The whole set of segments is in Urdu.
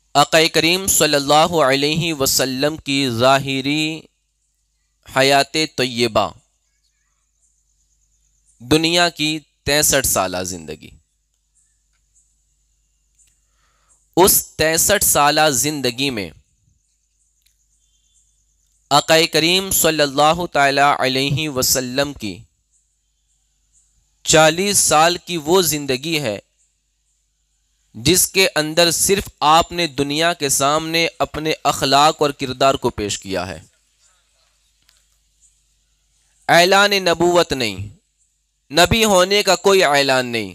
آقا کریم صلی اللہ علیہ وسلم کی ظاہری حیات طیبہ، دنیا کی 63 سالہ زندگی، اس 63 سالہ زندگی میں آقا کریم صلی اللہ تعالی علیہ وسلم کی 40 سال کی وہ زندگی ہے جس کے اندر صرف آپ نے دنیا کے سامنے اپنے اخلاق اور کردار کو پیش کیا ہے، اعلان نبوت نہیں، نبی ہونے کا کوئی اعلان نہیں۔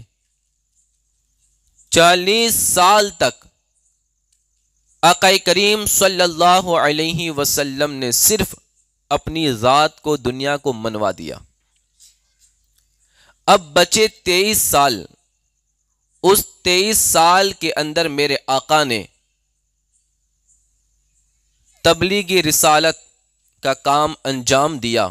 40 سال تک آقا کریم صلی اللہ علیہ وسلم نے صرف اپنی ذات کو دنیا کو منوا دیا۔ اب بچے 23 سال، اس 23 سال کے اندر میرے آقا نے تبلیغ رسالت کا کام انجام دیا،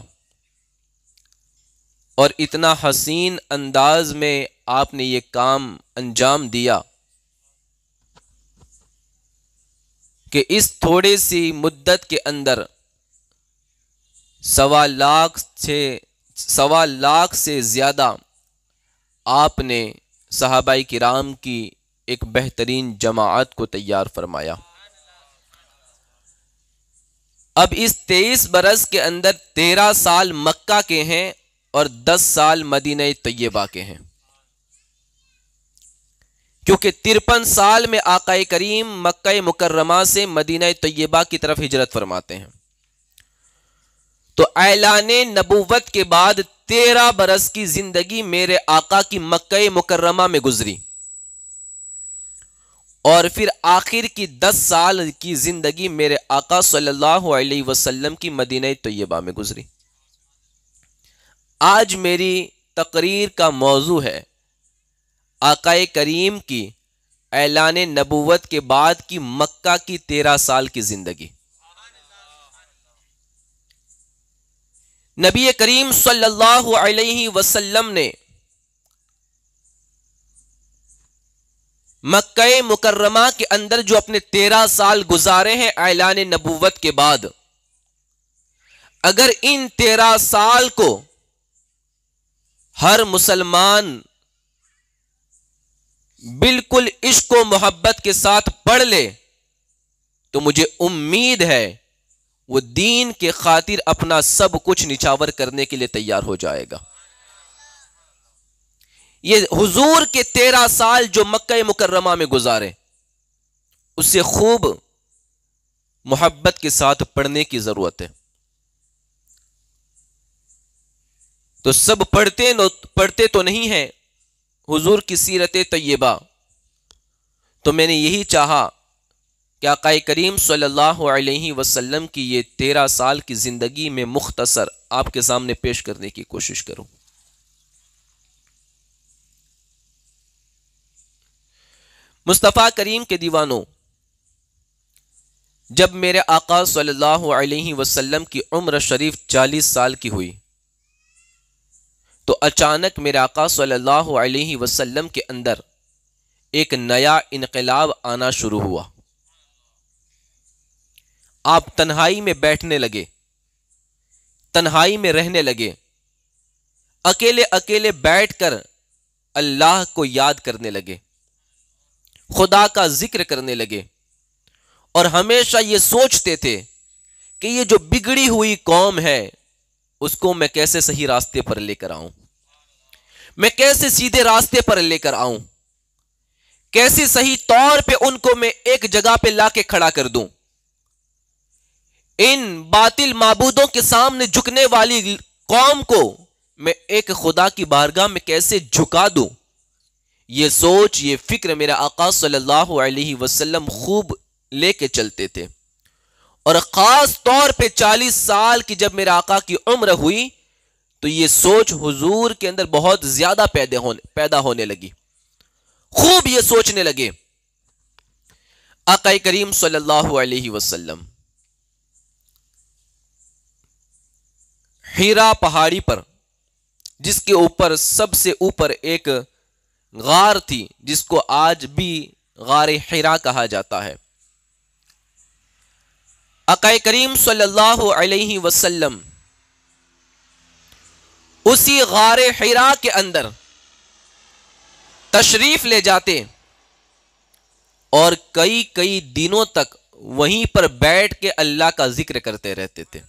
اور اتنا حسین انداز میں آپ نے یہ کام انجام دیا کہ اس تھوڑے سی مدت کے اندر 1.25 لاکھ سے زیادہ آپ نے صحابہ کرام کی ایک بہترین جماعت کو تیار فرمایا۔ اب اس 23 برس کے اندر 13 سال مکہ کے ہیں اور 10 سال مدینہ طیبہ کے ہیں، کیونکہ 53 سال میں آقا کریم مکہ مکرمہ سے مدینہ طیبہ کی طرف ہجرت فرماتے ہیں، تو اعلان نبوت کے بعد 13 برس کی زندگی میرے آقا کی مکہ مکرمہ میں گزری، اور پھر آخر کی 10 سال کی زندگی میرے آقا صلی اللہ علیہ وسلم کی مدینہ طیبہ میں گزری۔ آج میری تقریر کا موضوع ہے آقا کریم کی اعلان نبوت کے بعد کی مکہ کی 13 سال کی زندگی۔ نبی کریم صلی اللہ علیہ وسلم نے مکہ مکرمہ کے اندر جو اپنے 13 سال گزارے ہیں اعلان نبوت کے بعد، اگر ان 13 سال کو ہر مسلمان بالکل عشق و محبت کے ساتھ پڑھ لے تو مجھے امید ہے وہ دین کے خاطر اپنا سب کچھ نچھاور کرنے کے لیے تیار ہو جائے گا۔ یہ حضور کے 13 سال جو مکہ مکرمہ میں گزارے، اسے خوب محبت کے ساتھ پڑھنے کی ضرورت ہے۔ تو سب پڑھتے تو نہیں ہیں حضور کی سیرت طیبہ، تو میں نے یہی چاہا کہ آقا کریم صلی اللہ علیہ وسلم کی یہ 13 سال کی زندگی میں مختصر آپ کے سامنے پیش کرنے کی کوشش کروں۔ مصطفیٰ کریم کے دیوانوں، جب میرے آقا صلی اللہ علیہ وسلم کی عمر شریف 40 سال کی ہوئی تو اچانک میرے آقا صلی اللہ علیہ وسلم کے اندر ایک نیا انقلاب آنا شروع ہوا۔ آپ تنہائی میں بیٹھنے لگے، تنہائی میں رہنے لگے، اکیلے اکیلے بیٹھ کر اللہ کو یاد کرنے لگے، خدا کا ذکر کرنے لگے، اور ہمیشہ یہ سوچتے تھے کہ یہ جو بگڑی ہوئی قوم ہے اس کو میں کیسے صحیح راستے پر لے کر آؤں، میں کیسے سیدھے راستے پر لے کر آؤں، کیسے صحیح طور پہ ان کو میں ایک جگہ پہ لا کے کھڑا کر دوں، ان باطل معبودوں کے سامنے جھکنے والی قوم کو میں ایک خدا کی بارگاہ میں کیسے جھکا دوں۔ یہ سوچ، یہ فکر میرا آقا صلی اللہ علیہ وسلم خوب لے کے چلتے تھے، اور خاص طور پہ 40 سال کی جب میرے آقا کی عمر ہوئی تو یہ سوچ حضور کے اندر بہت زیادہ پیدا ہونے لگی، خوب یہ سوچنے لگے۔ آقا کریم صلی اللہ علیہ وسلم حیرا پہاڑی پر، جس کے اوپر سب سے اوپر ایک غار تھی جس کو آج بھی غار حیرا کہا جاتا ہے، آقا کریم صلی اللہ علیہ وسلم اسی غار حرا کے اندر تشریف لے جاتے اور کئی دنوں تک وہیں پر بیٹھ کے اللہ کا ذکر کرتے رہتے تھے،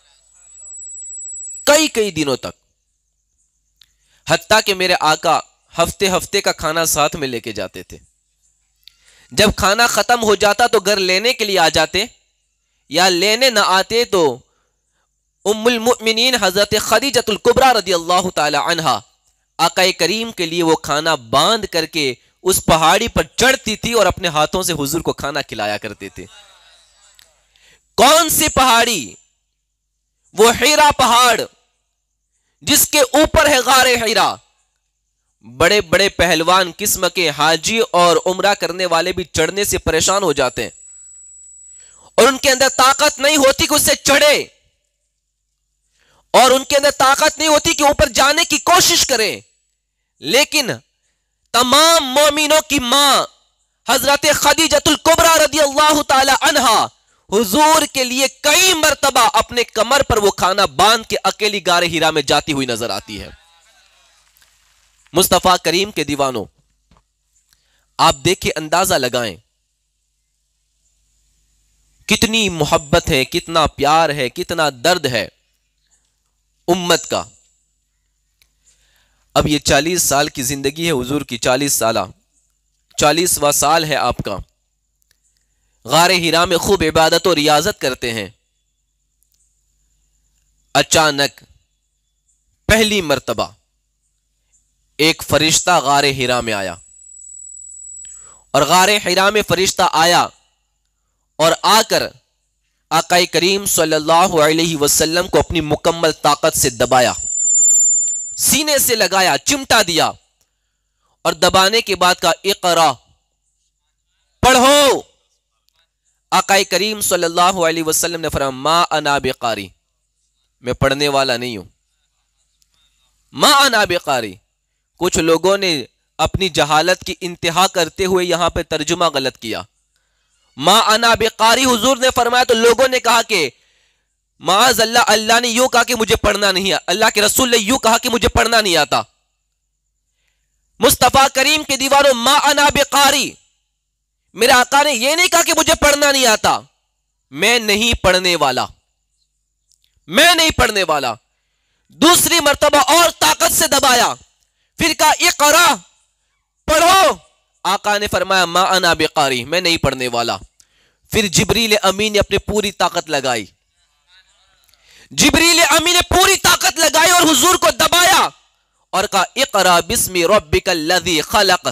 کئی دنوں تک، حتیٰ کہ میرے آقا ہفتے کا کھانا ساتھ میں لے کے جاتے تھے۔ جب کھانا ختم ہو جاتا تو گھر لینے کے لیے آ جاتے، یا لینے نہ آتے تو ام المؤمنین حضرت خدیجۃ الکبریٰ رضی اللہ تعالی عنہا آقا کریم کے لیے وہ کھانا باندھ کر کے اس پہاڑی پر چڑھتی تھی اور اپنے ہاتھوں سے حضور کو کھانا کھلایا کرتے تھے۔ کون سی پہاڑی؟ وہ حرا پہاڑ جس کے اوپر ہے غار حرا۔ بڑے بڑے پہلوان قسم کے حاجی اور عمرہ کرنے والے بھی چڑھنے سے پریشان ہو جاتے ہیں، اور ان کے اندر طاقت نہیں ہوتی کہ اس سے چڑھے، اور ان کے اندر طاقت نہیں ہوتی کہ اوپر جانے کی کوشش کریں۔ لیکن تمام مومنوں کی ماں حضرت خدیجۃ الکبریٰ رضی اللہ تعالی عنہا حضور کے لیے کئی مرتبہ اپنے کمر پر وہ کھانا باندھ کے اکیلی غار حرا میں جاتی ہوئی نظر آتی ہے۔ مصطفیٰ کریم کے دیوانوں، آپ دیکھیں، اندازہ لگائیں کتنی محبت ہے، کتنا پیار ہے، کتنا درد ہے امت کا۔ اب یہ 40 سال کی زندگی ہے حضور کی، 40واں سال ہے آپ کا، غار حرا میں خوب عبادت و ریاضت کرتے ہیں۔ اچانک پہلی مرتبہ ایک فرشتہ غار حرا میں آیا، اور غار حرا میں فرشتہ آیا اور آ کر آقا کریم صلی اللہ علیہ وسلم کو اپنی مکمل طاقت سے دبایا، سینے سے لگایا، چمٹا دیا، اور دبانے کے بعد کہا اقرا، پڑھو۔ آقا کریم صلی اللہ علیہ وسلم نے فرمایا ما انا بقاری، میں پڑھنے والا نہیں ہوں، ما انا بقاری۔ کچھ لوگوں نے اپنی جہالت کی انتہا کرتے ہوئے یہاں پہ ترجمہ غلط کیا، ما انا بقاری حضور نے فرمایا تو لوگوں نے کہا کہ معاذ اللہ، اللہ نے یوں کہا کہ مجھے پڑھنا نہیں آتا، اللہ کے رسول نے یوں کہا کہ مجھے پڑھنا نہیں آتا۔ مصطفیٰ کریم کے دیوانوں، ما انا بقاری، میرے آقا نے یہ نہیں کہا کہ مجھے پڑھنا نہیں آتا، میں نہیں پڑھنے والا، میں نہیں پڑھنے والا۔ دوسری مرتبہ اور طاقت سے دبایا، پھر کہا اقرا، پڑھو۔ آقا نے فرمایا ما انا بقاری، میں نہیں پڑھنے والا۔ پھر جبریل امین نے اپنی پوری طاقت لگائی، جبریل امین نے پوری طاقت لگائی اور حضور کو دبایا اور کہا اقرا بسم ربک الذی خلق،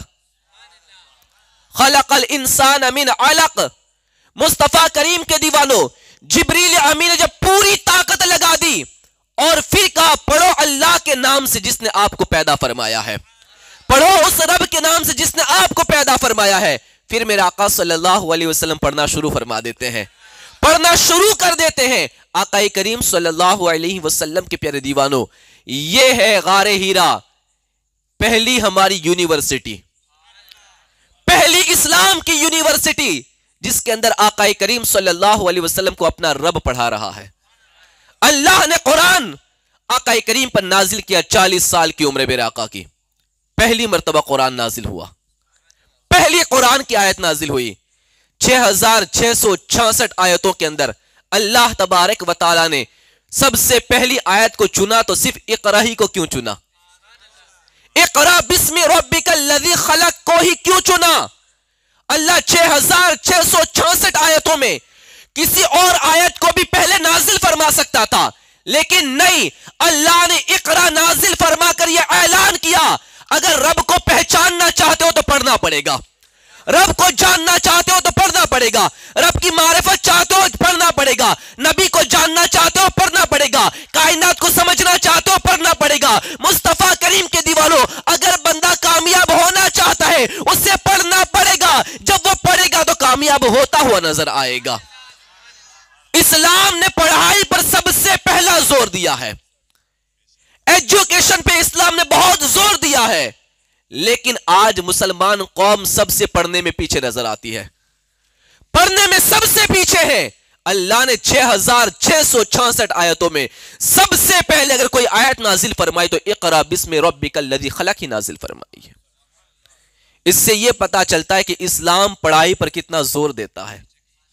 خلق الانسان من علق۔ مصطفیٰ کریم کے دیوانوں، جبریل امین نے جب پوری طاقت لگا دی اور پھر کہا پڑھو اللہ کے نام سے جس نے آپ کو پیدا فرمایا ہے، پڑھو اس رب کے نام سے جس نے آپ کو پیدا فرمایا ہے۔ پھر میرے آقا صلی اللہ علیہ وسلم پڑھنا شروع فرما دیتے ہیں، پڑھنا شروع کر دیتے ہیں۔ آقا کریم صلی اللہ علیہ وسلم کے پیارے دیوانوں، یہ ہے غار حرا، پہلی ہماری یونیورسٹی، پہلی اسلام کی یونیورسٹی، جس کے اندر آقا کریم صلی اللہ علیہ وسلم کو اپنا رب پڑھا رہا ہے۔ اللہ نے قرآن آقا کریم پر نازل کیا، 40 سال کی عمر میرے آقا کی، پہلی مرتبہ قرآن نازل ہوا، پہلی قرآن کی آیت نازل ہوئی۔ 6666 آیتوں کے اندر اللہ تبارک و تعالی نے سب سے پہلی آیت کو چنا تو صرف اقرا ہی کو کیوں چنا؟ اقرا بسم ربک الذی خلق کو ہی کیوں چنا؟ اللہ 6666 آیتوں میں کسی اور آیت کو بھی پہلے نازل فرما سکتا تھا، لیکن نہیں، اللہ نے اقرا نازل فرما کر یہ اعلان کیا اگر رب کو پہچاننا چاہتے ہو تو پڑھنا پڑے گا، رب کو جاننا چاہتے ہو تو پڑھنا پڑے گا، رب کی معرفت چاہتے ہو پڑھنا پڑے گا، نبی کو جاننا چاہتے ہو پڑھنا پڑے گا، کائنات کو سمجھنا چاہتے ہو پڑھنا پڑے گا۔ مصطفیٰ کریم کے دیوانوں، اگر بندہ کامیاب ہونا چاہتا ہے اسے پڑھنا پڑے گا، جب وہ پڑھے گا تو کامیاب ہوتا ہوا نظر آئے گا۔ اسلام نے پڑھائی پر سب سے پہلا زور دیا ہے، ایجوکیشن پہ اسلام نے بہت زور دیا ہے، لیکن آج مسلمان قوم سب سے پڑھنے میں پیچھے نظر آتی ہے، پڑھنے میں سب سے پیچھے ہے۔ اللہ نے 6666 آیتوں میں سب سے پہلے اگر کوئی آیت نازل فرمائی تو اقرا بسم ربک الذی خلق ہی نازل فرمائی ہے۔ اس سے یہ پتا چلتا ہے کہ اسلام پڑھائی پر کتنا زور دیتا ہے،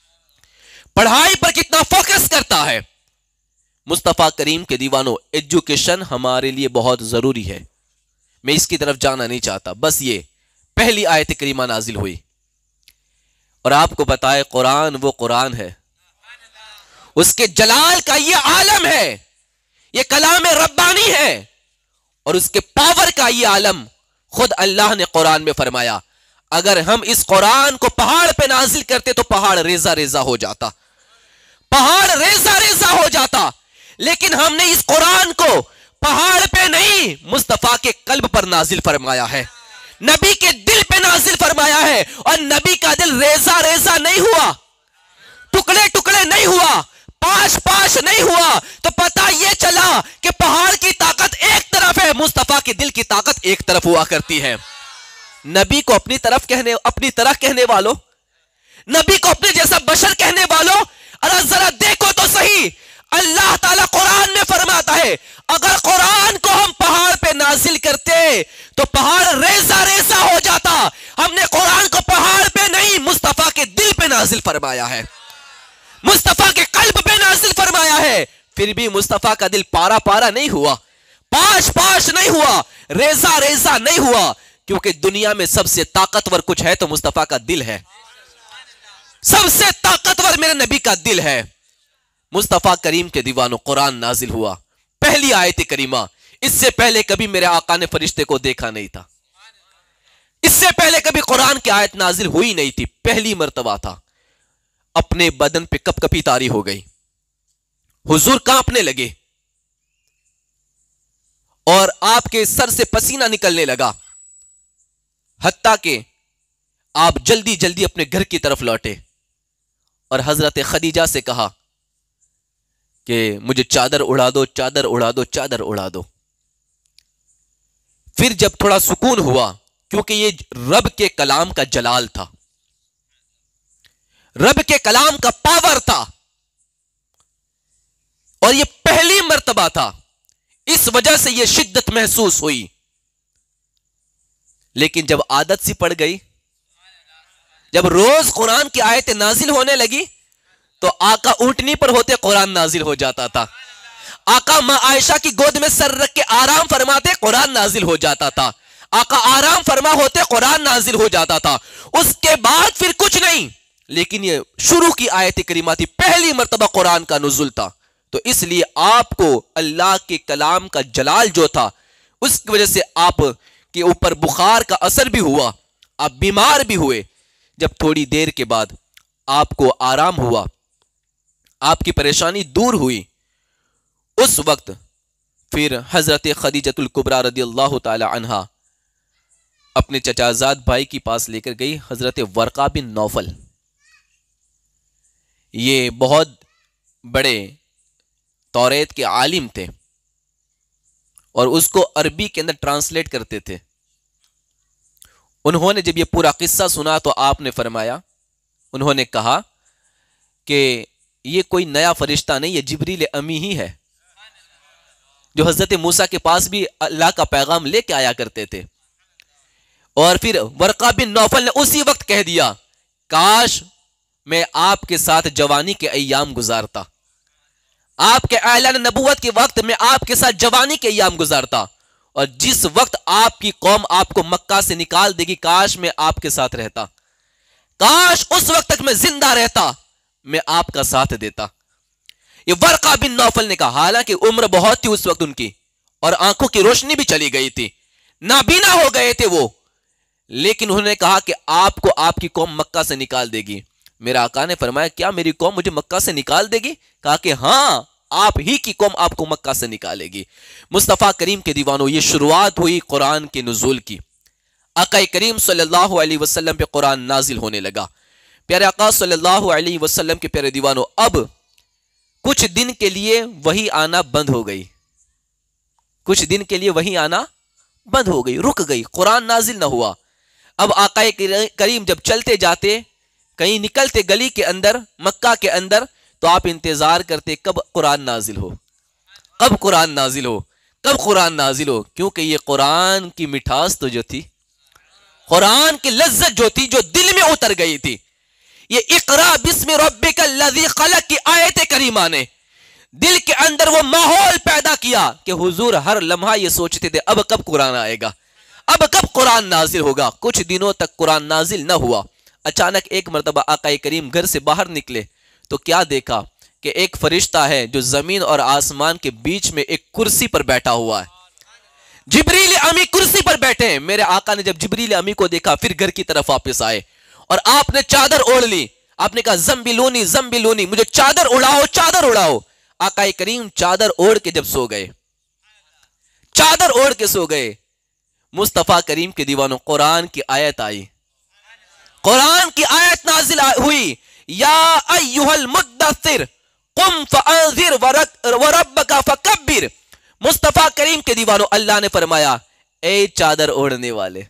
پڑھائی پر کتنا فوکس کرتا ہے۔ مصطفیٰ کریم کے دیوانوں، ایجوکیشن ہمارے لیے بہت ضروری ہے، میں اس کی طرف جانا نہیں چاہتا، بس یہ پہلی آیت کریمہ نازل ہوئی اور آپ کو بتائے قرآن وہ قرآن ہے، اس کے جلال کا یہ عالم ہے، یہ کلام ربانی ہے، اور اس کے پاور کا یہ عالم خود اللہ نے قرآن میں فرمایا اگر ہم اس قرآن کو پہاڑ پہ نازل کرتے تو پہاڑ ریزہ ریزہ ہو جاتا، پہاڑ ریزہ ریزہ ہو جاتا، لیکن ہم نے اس قرآن کو پہاڑ پہ نہیں مصطفیٰ کے قلب پر نازل فرمایا ہے، نبی کے دل پہ نازل فرمایا ہے، اور نبی کا دل ریزہ ریزہ نہیں ہوا، ٹکڑے ٹکڑے نہیں ہوا، پاش پاش نہیں ہوا، تو پتہ یہ چلا کہ پہاڑ کی طاقت ایک طرف ہے، مصطفیٰ کے دل کی طاقت ایک طرف ہوا کرتی ہے۔ نبی کو اپنی طرح کہنے والوں، نبی کو اپنے جیسا بشر کہنے والوں، ارے ذرا دیکھو تو صحیح، اللہ تعالیٰ قرآن میں فرماتا ہے اگر قرآن کو ہم پہاڑ پہ نازل کرتے تو پہاڑ ریزہ ریزہ ہو جاتا، ہم نے قرآن کو پہاڑ پہ نہیں مصطفیٰ کے دل پہ نازل فرمایا ہے، مصطفیٰ کے قلب پہ نازل فرمایا ہے، پھر بھی مصطفیٰ کا دل پارا پارا نہیں ہوا، پاش پاش نہیں ہوا، ریزہ ریزہ نہیں ہوا، کیونکہ دنیا میں سب سے طاقتور کچھ ہے تو مصطفیٰ کا دل ہے، سب سے طاقتور میرے نبی کا دل ہے۔ مصطفیٰ کریم کے دیوانوں، قرآن نازل ہوا، پہلی آیت کریمہ، اس سے پہلے کبھی میرے آقا نے فرشتے کو دیکھا نہیں تھا، اس سے پہلے کبھی قرآن کی آیت نازل ہوئی نہیں تھی، پہلی مرتبہ تھا۔ اپنے بدن پہ کپ کپی طاری ہو گئی، حضور کانپنے لگے اور آپ کے سر سے پسینہ نکلنے لگا، حتیٰ کہ آپ جلدی جلدی اپنے گھر کی طرف لوٹے اور حضرت خدیجہ سے کہا کہ مجھے چادر اڑا دو، چادر اڑا دو، چادر اڑا دو۔ پھر جب تھوڑا سکون ہوا، کیونکہ یہ رب کے کلام کا جلال تھا، رب کے کلام کا پاور تھا، اور یہ پہلی مرتبہ تھا، اس وجہ سے یہ شدت محسوس ہوئی، لیکن جب عادت سی پڑ گئی، جب روز قرآن کی آیتیں نازل ہونے لگی تو آقا اونٹنی پر ہوتے قرآن نازل ہو جاتا تھا، آقا ماں عائشہ کی گود میں سر رکھ کے آرام فرماتے قرآن نازل ہو جاتا تھا، آقا آرام فرما ہوتے قرآن نازل ہو جاتا تھا، اس کے بعد پھر کچھ نہیں، لیکن یہ شروع کی آیت کریمہ تھی، پہلی مرتبہ قرآن کا نزول تھا، تو اس لیے آپ کو اللہ کے کلام کا جلال جو تھا اس کی وجہ سے آپ کے اوپر بخار کا اثر بھی ہوا، آپ بیمار بھی ہوئے، جب تھوڑی دیر کے بعد آپ کو آرام ہوا، آپ کی پریشانی دور ہوئی، اس وقت پھر حضرت خدیجۃ الکبریٰ رضی اللہ تعالی عنہا اپنے چچا زاد بھائی کے پاس لے کر گئی، حضرت ورقہ بن نوفل، یہ بہت بڑے توریت کے عالم تھے اور اس کو عربی کے اندر ٹرانسلیٹ کرتے تھے۔ انہوں نے جب یہ پورا قصہ سنا تو آپ نے فرمایا، انہوں نے کہا کہ یہ کوئی نیا فرشتہ نہیں، یہ جبریل امی ہی ہے جو حضرت موسیٰ کے پاس بھی اللہ کا پیغام لے کے آیا کرتے تھے۔ اور پھر ورقہ بن نوفل نے اسی وقت کہہ دیا، کاش میں آپ کے ساتھ جوانی کے ایام گزارتا، آپ کے اعلان نبوت کے وقت میں آپ کے ساتھ جوانی کے ایام گزارتا، اور جس وقت آپ کی قوم آپ کو مکہ سے نکال دے گی کاش میں آپ کے ساتھ رہتا، کاش اس وقت تک میں زندہ رہتا، میں آپ کا ساتھ دیتا۔ یہ ورقہ بن نوفل نے کہا، حالانکہ عمر بہت تھی اس وقت ان کی اور آنکھوں کی روشنی بھی چلی گئی تھی، نابینا ہو گئے تھے وہ، لیکن انہوں نے کہا کہ آپ کو آپ کی قوم مکہ سے نکال دے گی۔ میرا آقا نے فرمایا، کیا میری قوم مجھے مکہ سے نکال دے گی؟ کہا کہ ہاں، آپ ہی کی قوم آپ کو مکہ سے نکالے گی۔ مصطفیٰ کریم کے دیوانوں، یہ شروعات ہوئی قرآن کے نزول کی، آقا کریم صلی اللہ علیہ وسلم پہ قرآن نازل ہونے لگا۔ پیارے آقا صلی اللہ علیہ وسلم کے پیارے دیوانوں، اب کچھ دن کے لیے وحی آنا بند ہو گئی، کچھ دن کے لیے وحی آنا بند ہو گئی، رک گئی، قرآن نازل نہ ہوا۔ اب آقا کریم جب چلتے جاتے، کہیں نکلتے گلی کے اندر، مکہ کے اندر، تو آپ انتظار کرتے کب قرآن نازل ہو، کب قرآن نازل ہو، کب قرآن نازل ہو، کیونکہ یہ قرآن کی مٹھاس تو جو تھی، قرآن کی لذت جو تھی، جو دل میں اتر گئی تھی، یہ اقرا بسم ربک الذی خلق کی آیت کریمہ نے دل کے اندر وہ ماحول پیدا کیا کہ حضور ہر لمحہ یہ سوچتے تھے اب کب قرآن آئے گا، اب کب قرآن نازل ہوگا۔ کچھ دنوں تک قرآن نازل نہ ہوا، اچانک ایک مرتبہ آقا کریم گھر سے باہر نکلے تو کیا دیکھا کہ ایک فرشتہ ہے جو زمین اور آسمان کے بیچ میں ایک کرسی پر بیٹھا ہوا ہے۔ جبریل امی کرسی پر بیٹھے ہیں۔ میرے آقا نے جب جبریل امی کو دیکھا پھر گھر کی طرف واپس آئے اور آپ نے چادر اوڑھ لی، آپ نے کہا زمبلونی زمبلونی، مجھے چادر اڑاؤ چادر اڑاؤ۔ آقا کریم چادر اوڑھ کے جب سو گئے، چادر اوڑھ کے سو گئے، مصطفیٰ کریم کے دیوانوں قرآن کی آیت آئی، قرآن کی آیت نازل ہوئی، یا ایھا المدثر قم فانذر وربک فکبر۔ مصطفیٰ کریم کے دیوانوں اللہ نے فرمایا اے چادر اوڑھنے والے،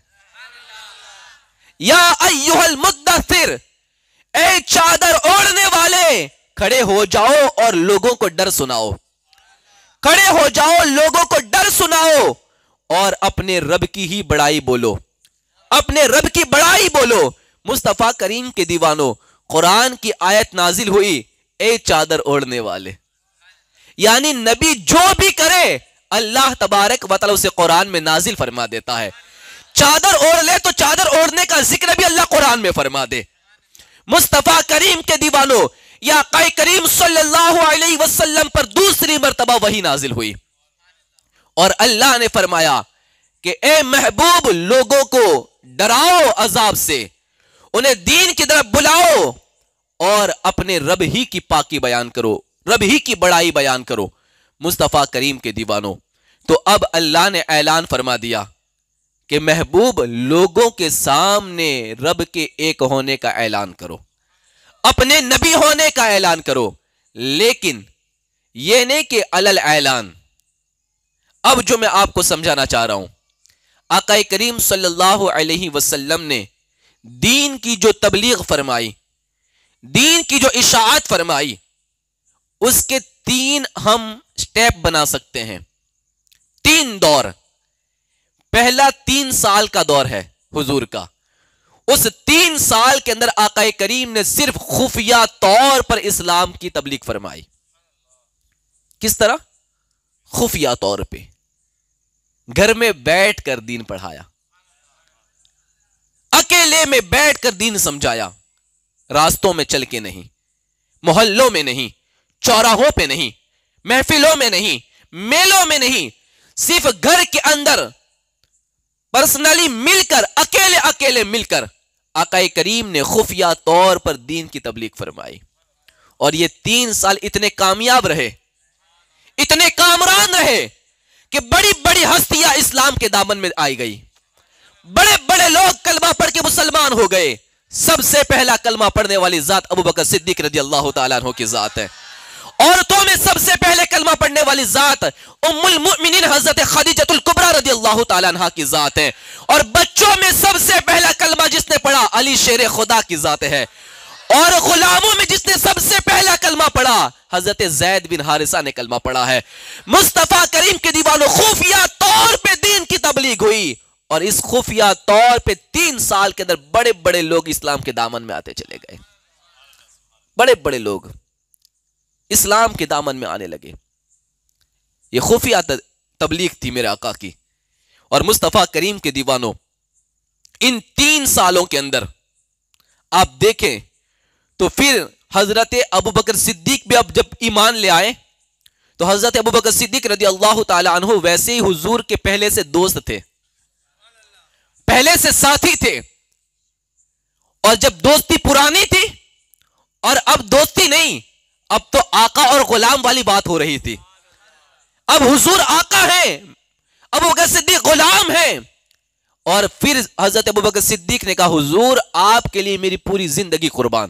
یا ایھا المدثر، اے چادر اوڑھنے والے، کھڑے ہو جاؤ اور لوگوں کو ڈر سناؤ، کھڑے ہو جاؤ لوگوں کو ڈر سناؤ اور اپنے رب کی ہی بڑائی بولو، اپنے رب کی بڑائی بولو۔ مصطفیٰ کریم کے دیوانوں قرآن کی آیت نازل ہوئی، اے چادر اوڑھنے والے، یعنی نبی جو بھی کرے اللہ تبارک و تعالی اسے قرآن میں نازل فرما دیتا ہے۔ چادر اوڑھ لے تو چادر اوڑھنے کا ذکر بھی اللہ قرآن میں فرما دے۔ مصطفیٰ کریم کے دیوانوں یا آقا کریم صلی اللہ علیہ وسلم پر دوسری مرتبہ وحی نازل ہوئی اور اللہ نے فرمایا کہ اے محبوب لوگوں کو ڈراؤ عذاب سے، انہیں دین کی طرف بلاؤ اور اپنے رب ہی کی پاکی بیان کرو، رب ہی کی بڑائی بیان کرو۔ مصطفیٰ کریم کے دیوانوں تو اب اللہ نے اعلان فرما دیا کہ محبوب لوگوں کے سامنے رب کے ایک ہونے کا اعلان کرو، اپنے نبی ہونے کا اعلان کرو، لیکن یہ نہیں کہ علل اعلان۔ اب جو میں آپ کو سمجھانا چاہ رہا ہوں، آقا کریم صلی اللہ علیہ وسلم نے دین کی جو تبلیغ فرمائی، دین کی جو اشاعت فرمائی، اس کے تین ہم سٹیپ بنا سکتے ہیں، تین دور۔ پہلا 3 سال کا دور ہے حضور کا، اس 3 سال کے اندر آقا کریم نے صرف خفیہ طور پر اسلام کی تبلیغ فرمائی۔ کس طرح؟ خفیہ طور پہ گھر میں بیٹھ کر دین پڑھایا، اکیلے میں بیٹھ کر دین سمجھایا، راستوں میں چل کے نہیں، محلوں میں نہیں، چوراہوں پہ نہیں، محفلوں میں نہیں، میلوں میں نہیں، صرف گھر کے اندر پرسنلی مل کر، اکیلے اکیلے مل کر آقا کریم نے خفیہ طور پر دین کی تبلیغ فرمائی۔ اور یہ 3 سال اتنے کامیاب رہے، اتنے کامران رہے کہ بڑی بڑی ہستیاں اسلام کے دامن میں آئی گئی، بڑے بڑے لوگ کلمہ پڑھ کے مسلمان ہو گئے۔ سب سے پہلا کلمہ پڑھنے والی ذات ابو بکر صدیق رضی اللہ تعالیٰ عنہ کی ذات ہے۔ عورتوں میں سب سے پہلے کلمہ پڑھنے والی ذات ام المؤمنین حضرت خدیجہ الکبریٰ رضی اللہ تعالیٰ عنہ کی ذات ہے، اور بچوں میں سب سے پہلا کلمہ جس نے پڑھا علی شیر خدا کی ذات ہے، اور غلاموں میں جس نے سب سے پہلا کلمہ پڑھا حضرت زید بن حارثہ نے کلمہ پڑھا ہے۔ مصطفیٰ کریم کے دیوانوں خفیہ طور پہ دین کی تبلیغ ہوئی، اور اس خفیہ طور پہ 3 سال کے اندر بڑے بڑے لوگ اسلام کے دامن میں آتے چلے گئے، بڑے بڑے لوگ اسلام کے دامن میں آنے لگے۔ یہ خفیہ تبلیغ تھی میرے آقا کی۔ اور مصطفیٰ کریم کے دیوانوں ان 3 سالوں کے اندر آپ دیکھیں تو پھر حضرت ابو بکر صدیق بھی اب جب ایمان لے آئے تو حضرت ابو بکر صدیق رضی اللہ تعالی عنہ ویسے ہی حضور کے پہلے سے دوست تھے، پہلے سے ساتھی تھے، اور جب دوستی پرانی تھی اور اب دوستی نہیں، اب تو آقا اور غلام والی بات ہو رہی تھی۔ اب حضور آقا ہیں، ابو بکر صدیق غلام ہیں، اور پھر حضرت ابو بکر صدیق نے کہا حضور آپ کے لیے میری پوری زندگی قربان،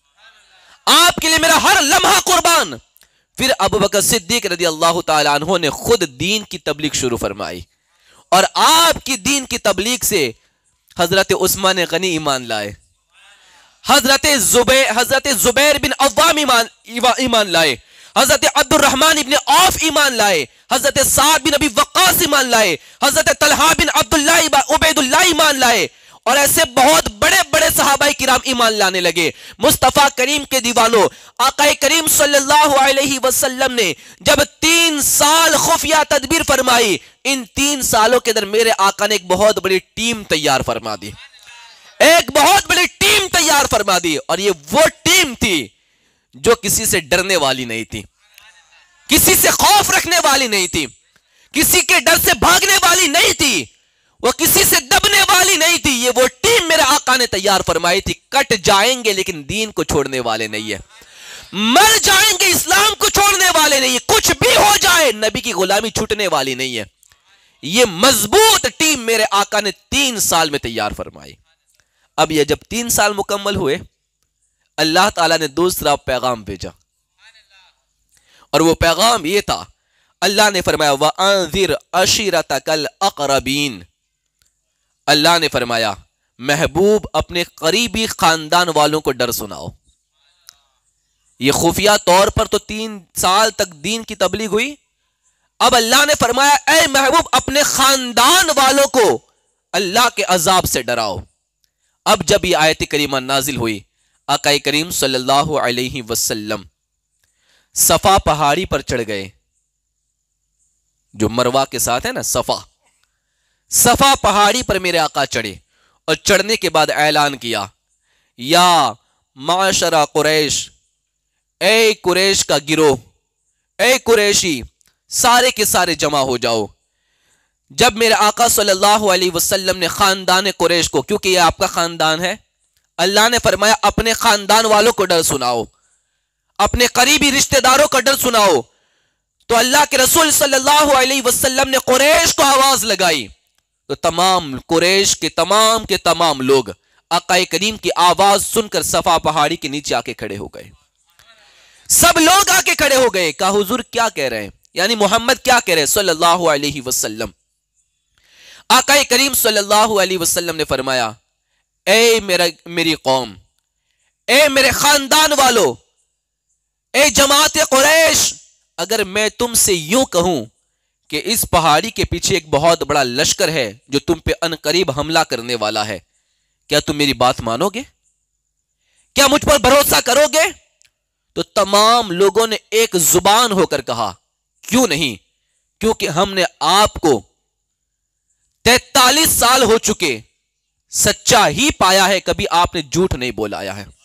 آپ کے لیے میرا ہر لمحہ قربان۔ پھر ابو بکر صدیق رضی اللہ تعالی عنہ نے خود دین کی تبلیغ شروع فرمائی، اور آپ کی دین کی تبلیغ سے حضرت عثمان غنی ایمان لائے، حضرت زبیر بن عوام ایمان لائے، حضرت عبد الرحمن ابن عوف ایمان لائے، حضرت سعد بن ابی وقاص ایمان لائے، حضرت طلحہ بن عبداللہ عبید اللہ ایمان لائے، اور ایسے بہت بڑے بڑے صحابہ کرام ایمان لانے لگے۔ مصطفیٰ کریم کے دیوانوں، آقا کریم صلی اللہ علیہ وسلم نے جب 3 سال خفیہ تدبیر فرمائی، ان 3 سالوں کے اندر میرے آقا نے ایک بہت بڑی ٹیم تیار فرما دی، ایک بہت بڑی ٹیم تیار فرما دی، اور یہ وہ ٹیم تھی جو کسی سے ڈرنے والی نہیں تھی، کسی سے خوف رکھنے والی نہیں تھی، کسی کے ڈر سے بھاگنے والی نہیں تھی، وہ کسی سے دبنے والی نہیں تھی۔ یہ وہ ٹیم میرے آقا نے تیار فرمائی تھی۔ کٹ جائیں گے لیکن دین کو چھوڑنے والے نہیں ہے، مر جائیں گے اسلام کو چھوڑنے والے نہیں ہے، کچھ بھی ہو جائے نبی کی غلامی چھوٹنے والی نہیں ہے۔ یہ مضبوط ٹیم میرے آقا نے 3 سال میں تیار فرمائی۔ اب یہ جب 3 سال مکمل ہوئے، اللہ تعالیٰ نے دوسرا پیغام بھیجا، اور وہ پیغام یہ تھا، اللہ نے فرمایا وَأَنذِرْ عَشِيرَتَكَ الْأَقْرَبِينَ۔ اللہ نے فرمایا محبوب اپنے قریبی خاندان والوں کو ڈر سناؤ۔ یہ خفیہ طور پر تو 3 سال تک دین کی تبلیغ ہوئی، اب اللہ نے فرمایا اے محبوب اپنے خاندان والوں کو اللہ کے عذاب سے ڈراؤ۔ اب جب یہ آیت کریمہ نازل ہوئی، آقا کریم صلی اللہ علیہ وسلم صفا پہاڑی پر چڑھ گئے، جو مروہ کے ساتھ ہے نا، صفا پہاڑی پر میرے آقا چڑھے، اور چڑھنے کے بعد اعلان کیا یا معاشرہ قریش، اے قریش کا گروہ، اے قریشی سارے کے سارے جمع ہو جاؤ۔ جب میرے آقا صلی اللہ علیہ وسلم نے خاندان قریش کو، کیونکہ یہ آپ کا خاندان ہے، اللہ نے فرمایا اپنے خاندان والوں کو ڈر سناؤ، اپنے قریبی رشتہ داروں کا ڈر سناؤ، تو اللہ کے رسول صلی اللہ علیہ وسلم نے قریش کو آواز لگائی، تو تمام قریش کے تمام لوگ آقا کریم کی آواز سن کر صفا پہاڑی کے نیچے آ کے کھڑے ہو گئے۔ سب لوگ آ کے کھڑے ہو گئے، کہا حضور کیا کہہ رہے ہیں، یعنی محمد کیا کہہ رہے ہیں صلی اللہ علیہ وسلم۔ آقا کریم صلی اللہ علیہ وسلم نے فرمایا اے میری قوم، اے میرے خاندان والو، اے جماعت قریش، اگر میں تم سے یوں کہوں کہ اس پہاڑی کے پیچھے ایک بہت بڑا لشکر ہے جو تم پہ عنقریب حملہ کرنے والا ہے، کیا تم میری بات مانو گے؟ کیا مجھ پر بھروسہ کرو گے؟ تو تمام لوگوں نے ایک زبان ہو کر کہا کیوں نہیں، کیونکہ ہم نے آپ کو 43 سال ہو چکے سچا ہی پایا ہے، کبھی آپ نے جھوٹ نہیں بولایا ہے،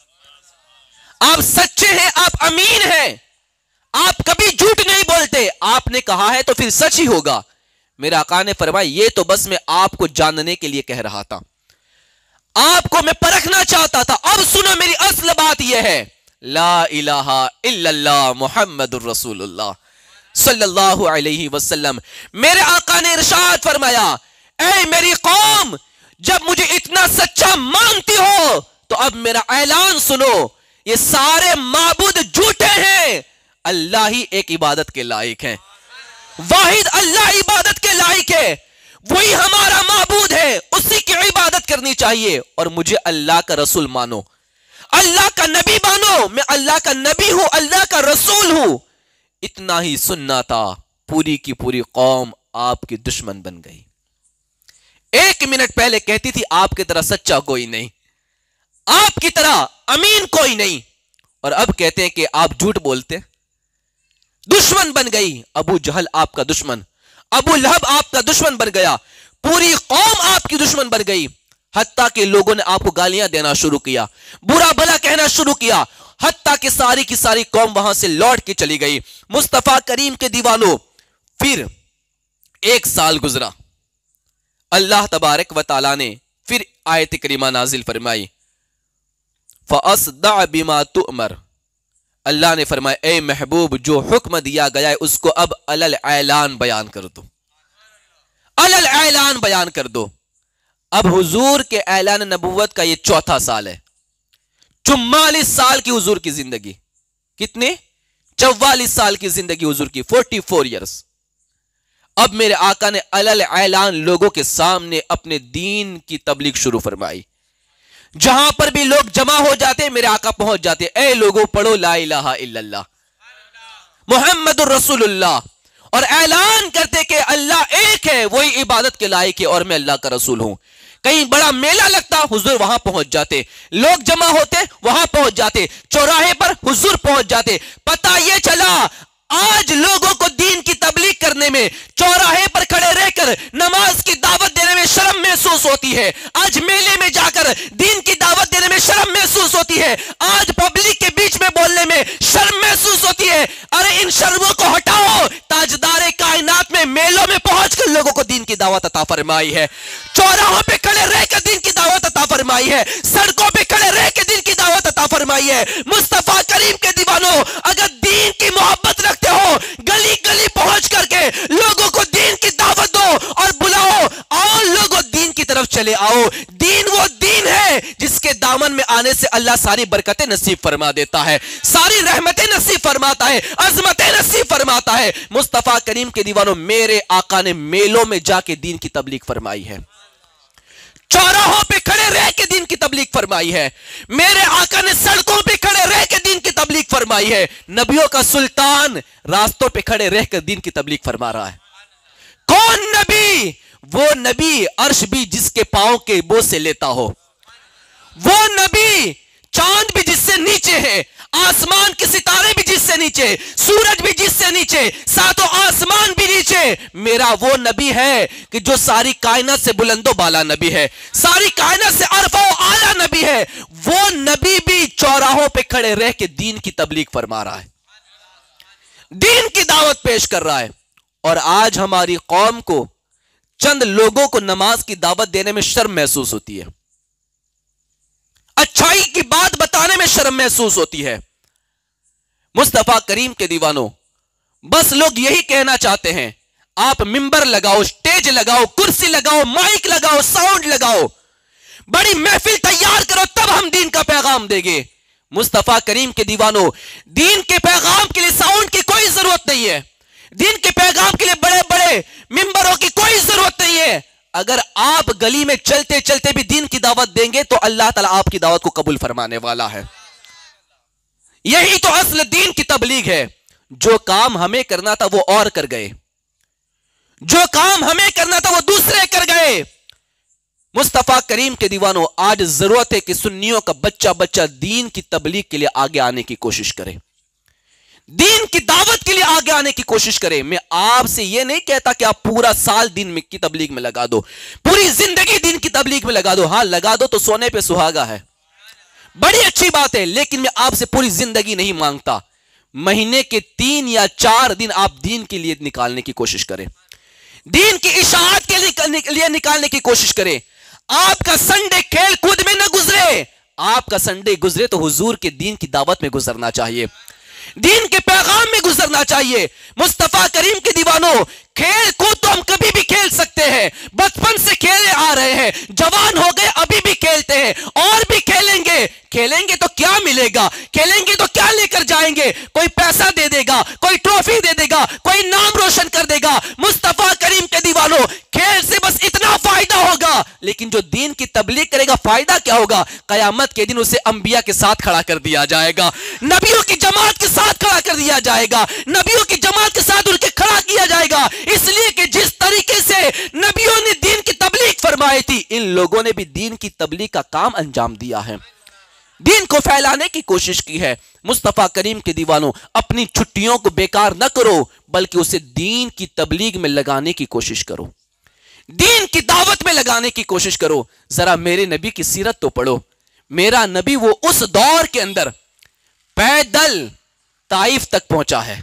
آپ سچے ہیں، آپ امین ہیں، آپ کبھی جھوٹ نہیں بولتے، آپ نے کہا ہے تو پھر سچ ہی ہوگا۔ میرے آقا نے فرمایا یہ تو بس میں آپ کو جاننے کے لیے کہہ رہا تھا، آپ کو میں پرکھنا چاہتا تھا، اب سنو میری اصل بات یہ ہے، لا الہ الا اللہ محمد الرسول اللہ صلی اللہ علیہ وسلم۔ میرے آقا نے ارشاد فرمایا اے میری قوم، جب مجھے اتنا سچا مانتی ہو تو اب میرا اعلان سنو، یہ سارے معبود جھوٹے ہیں، اللہ ہی ایک عبادت کے لائق ہیں، واحد اللہ عبادت کے لائق ہے، وہی ہمارا معبود ہے، اسی کی عبادت کرنی چاہیے، اور مجھے اللہ کا رسول مانو، اللہ کا نبی مانو، میں اللہ کا نبی ہوں، اللہ کا رسول ہوں۔ اتنا ہی سننا تھا، پوری کی پوری قوم آپ کی دشمن بن گئی۔ 1 منٹ پہلے کہتی تھی آپ کی طرح سچا کوئی نہیں، آپ کی طرح امین کوئی نہیں، اور اب کہتے ہیں کہ آپ جھوٹ بولتے، دشمن بن گئی۔ ابو جہل آپ کا دشمن، ابو لہب آپ کا دشمن بن گیا، پوری قوم آپ کی دشمن بن گئی، حتیٰ کہ لوگوں نے آپ کو گالیاں دینا شروع کیا، برا بھلا کہنا شروع کیا، حتیٰ کہ ساری کی ساری قوم وہاں سے لوٹ کے چلی گئی۔ مصطفیٰ کریم کے دیوانوں، پھر 1 سال گزرا، اللہ تبارک و تعالیٰ نے پھر آیت کریمہ نازل فرمائی فَأَصْدَعْ بِمَا تُؤْمَرْ۔ اللہ نے فرمایا اے محبوب جو حکم دیا گیا ہے اس کو اب علل اعلان بیان کر دو، علل اعلان بیان کر دو۔ اب حضور کے اعلان نبوت کا یہ 4تھا سال ہے، 44 سال کی حضور کی زندگی، کتنے؟ 44 سال کی زندگی حضور کی، 44 ایئرز۔ اب میرے آقا نے علل اعلان لوگوں کے سامنے اپنے دین کی تبلیغ شروع فرمائی، जहां पर भी लोग जमा हो जाते मेरे आका पहुंच जाते, ए लोगों पढ़ो ला इलाहा इल्लल्लाह मुहम्मदुर रसूलुल्लाह, और ऐलान करते कि अल्लाह एक है, वही इबादत के लायक है और मैं अल्लाह का रसूल हूं। कहीं बड़ा मेला लगता हुजूर वहां पहुंच जाते, लोग जमा होते वहां पहुंच जाते, चौराहे पर हुजूर पहुंच जाते। पता यह चला आज लोगों को दीन की तबलीग करने में, चौराहे पर खड़े रहकर नमाज की दावत देने में शर्म महसूस होती है। आज मेले में जाकर दीन की दावत देने में शर्म महसूस होती है। आज पब्लिक के बीच में बोलने में शर्म महसूस होती है। अरे इन शर्मों को हटाओ। ताजदारे कायनात में मेलों में पहुंचकर लोगों को दीन की दावत अता फरमाई है, चौराहों पे खड़े रहकर दीन की दावत अता फरमाई है, सड़कों पे खड़े रहकर दीन की दावत अता फरमाई है। मुस्तफा करीम के दीवानों, अगर दीन की मोहब्बत रखते हो, गली गली पहुंच करके लोगों को दीन की दावत दो और बुलाओ, आओ लोगों दीन की तरफ चले आओ। दीन वो दीन है जिसके दामन में आने से अल्लाह सारी बरकतें नसीब फरमा देता है, सारी रहमतें नसीब फरमाता है, अजमतें नसीब फरमाता है। मुस्तफा करीम के दीवानों, मेरे आका ने मेलों में जाके दीन की तबलीग फरमाई है, चौराहों पे खड़े रह के दीन की तबलीग फरमाई है। मेरे आका ने सड़कों पे खड़े रह के दीन की तबलीग फरमाई है। नबियों का सुल्तान रास्तों पे खड़े रहकर दीन की तबलीग फरमा रहा है। कौन नबी? वो नबी अर्श भी जिसके पांव के बोझ से लेता हो, वो नबी चांद भी जिससे नीचे है, आसमान के सितारे भी जिससे नीचे, सूरज भी जिससे नीचे, सातों आसमान भी नीचे। मेरा वो नबी है कि जो सारी कायनात से बुलंदो बाला नबी है, सारी कायनात से अरफा आला नबी है। वो नबी भी चौराहों पे खड़े रह के दीन की तबलीग फरमा रहा है, दीन की दावत पेश कर रहा है। और आज हमारी कौम को चंद लोगों को नमाज की दावत देने में शर्म महसूस होती है, अच्छाई की बात बताने में शर्म महसूस होती है। मुस्तफा करीम के दीवानों, बस लोग यही कहना चाहते हैं, आप मिंबर लगाओ, स्टेज लगाओ, कुर्सी लगाओ, माइक लगाओ, साउंड लगाओ, बड़ी महफिल तैयार करो, तब हम दीन का पैगाम देंगे। मुस्तफा करीम के दीवानों, दीन के पैगाम के लिए साउंड की कोई जरूरत नहीं है, दीन के पैगाम के लिए बड़े बड़े मिंबरों की कोई जरूरत नहीं है। अगर आप गली में चलते चलते भी दीन की दावत देंगे तो अल्लाह ताला आपकी दावत को कबूल फरमाने वाला है। यही तो असल दीन की तबलीग है। जो काम हमें करना था वो और कर गए, जो काम हमें करना था वो दूसरे कर गए। मुस्तफा करीम के दीवानों, आज जरूरत है कि सुन्नियों का बच्चा बच्चा दीन की तबलीग के लिए आगे आने की कोशिश करे, दीन की दावत के लिए आगे आने की कोशिश करें। मैं आपसे यह नहीं कहता कि आप पूरा साल दीन की तबलीग में लगा दो, पूरी जिंदगी दीन की तबलीग में लगा दो। हां, लगा दो तो सोने पे सुहागा है, बड़ी अच्छी बात है, लेकिन मैं आपसे पूरी जिंदगी नहीं मांगता। महीने के 3 या 4 दिन आप दीन के लिए निकालने की कोशिश करें, दीन की इशाअत के लिए निकालने की कोशिश करें। आपका संडे खेल कूद में न गुजरे, आपका संडे गुजरे तो हुजूर के दीन की दावत में गुजरना चाहिए, दीन के पैगाम में गुजरना चाहिए। मुस्तफा करीम के दीवानों, खेल कूद तो हम कभी भी खेल सकते हैं, बचपन से खेले आ रहे हैं, जवान हो गए अभी भी खेलते हैं और भी खेलेंगे। खेलेंगे तो क्या मिलेगा, खेलेंगे तो क्या लेकर जाएंगे? कोई पैसा दे देगा, कोई ट्रॉफी दे देगा, कोई नाम रोशन कर देगा। मुस्तफा करीम के दीवानों, खेल से बस इतना फायदा होगा, लेकिन जो दीन की तबलीग करेगा फायदा क्या होगा? कयामत के दिन उसे अंबिया के साथ खड़ा कर दिया जाएगा, नबियों की जमात के साथ खड़ा कर दिया जाएगा, नबियों की जमात के साथ उनके खड़ा किया जाएगा। इसलिए कि जिस तरीके से नबियों ने दीन की तबलीग फरमाई थी, इन लोगों ने भी दीन की तबलीग का काम अंजाम दिया है, दीन को फैलाने की कोशिश की है। मुस्तफा करीम के दीवानों, अपनी छुट्टियों को बेकार न करो, बल्कि उसे दीन की तबलीग में लगाने की कोशिश करो, दीन की दावत में लगाने की कोशिश करो। जरा मेरे नबी की सीरत तो पढ़ो। मेरा नबी वो उस दौर के अंदर पैदल ताइफ तक पहुंचा है।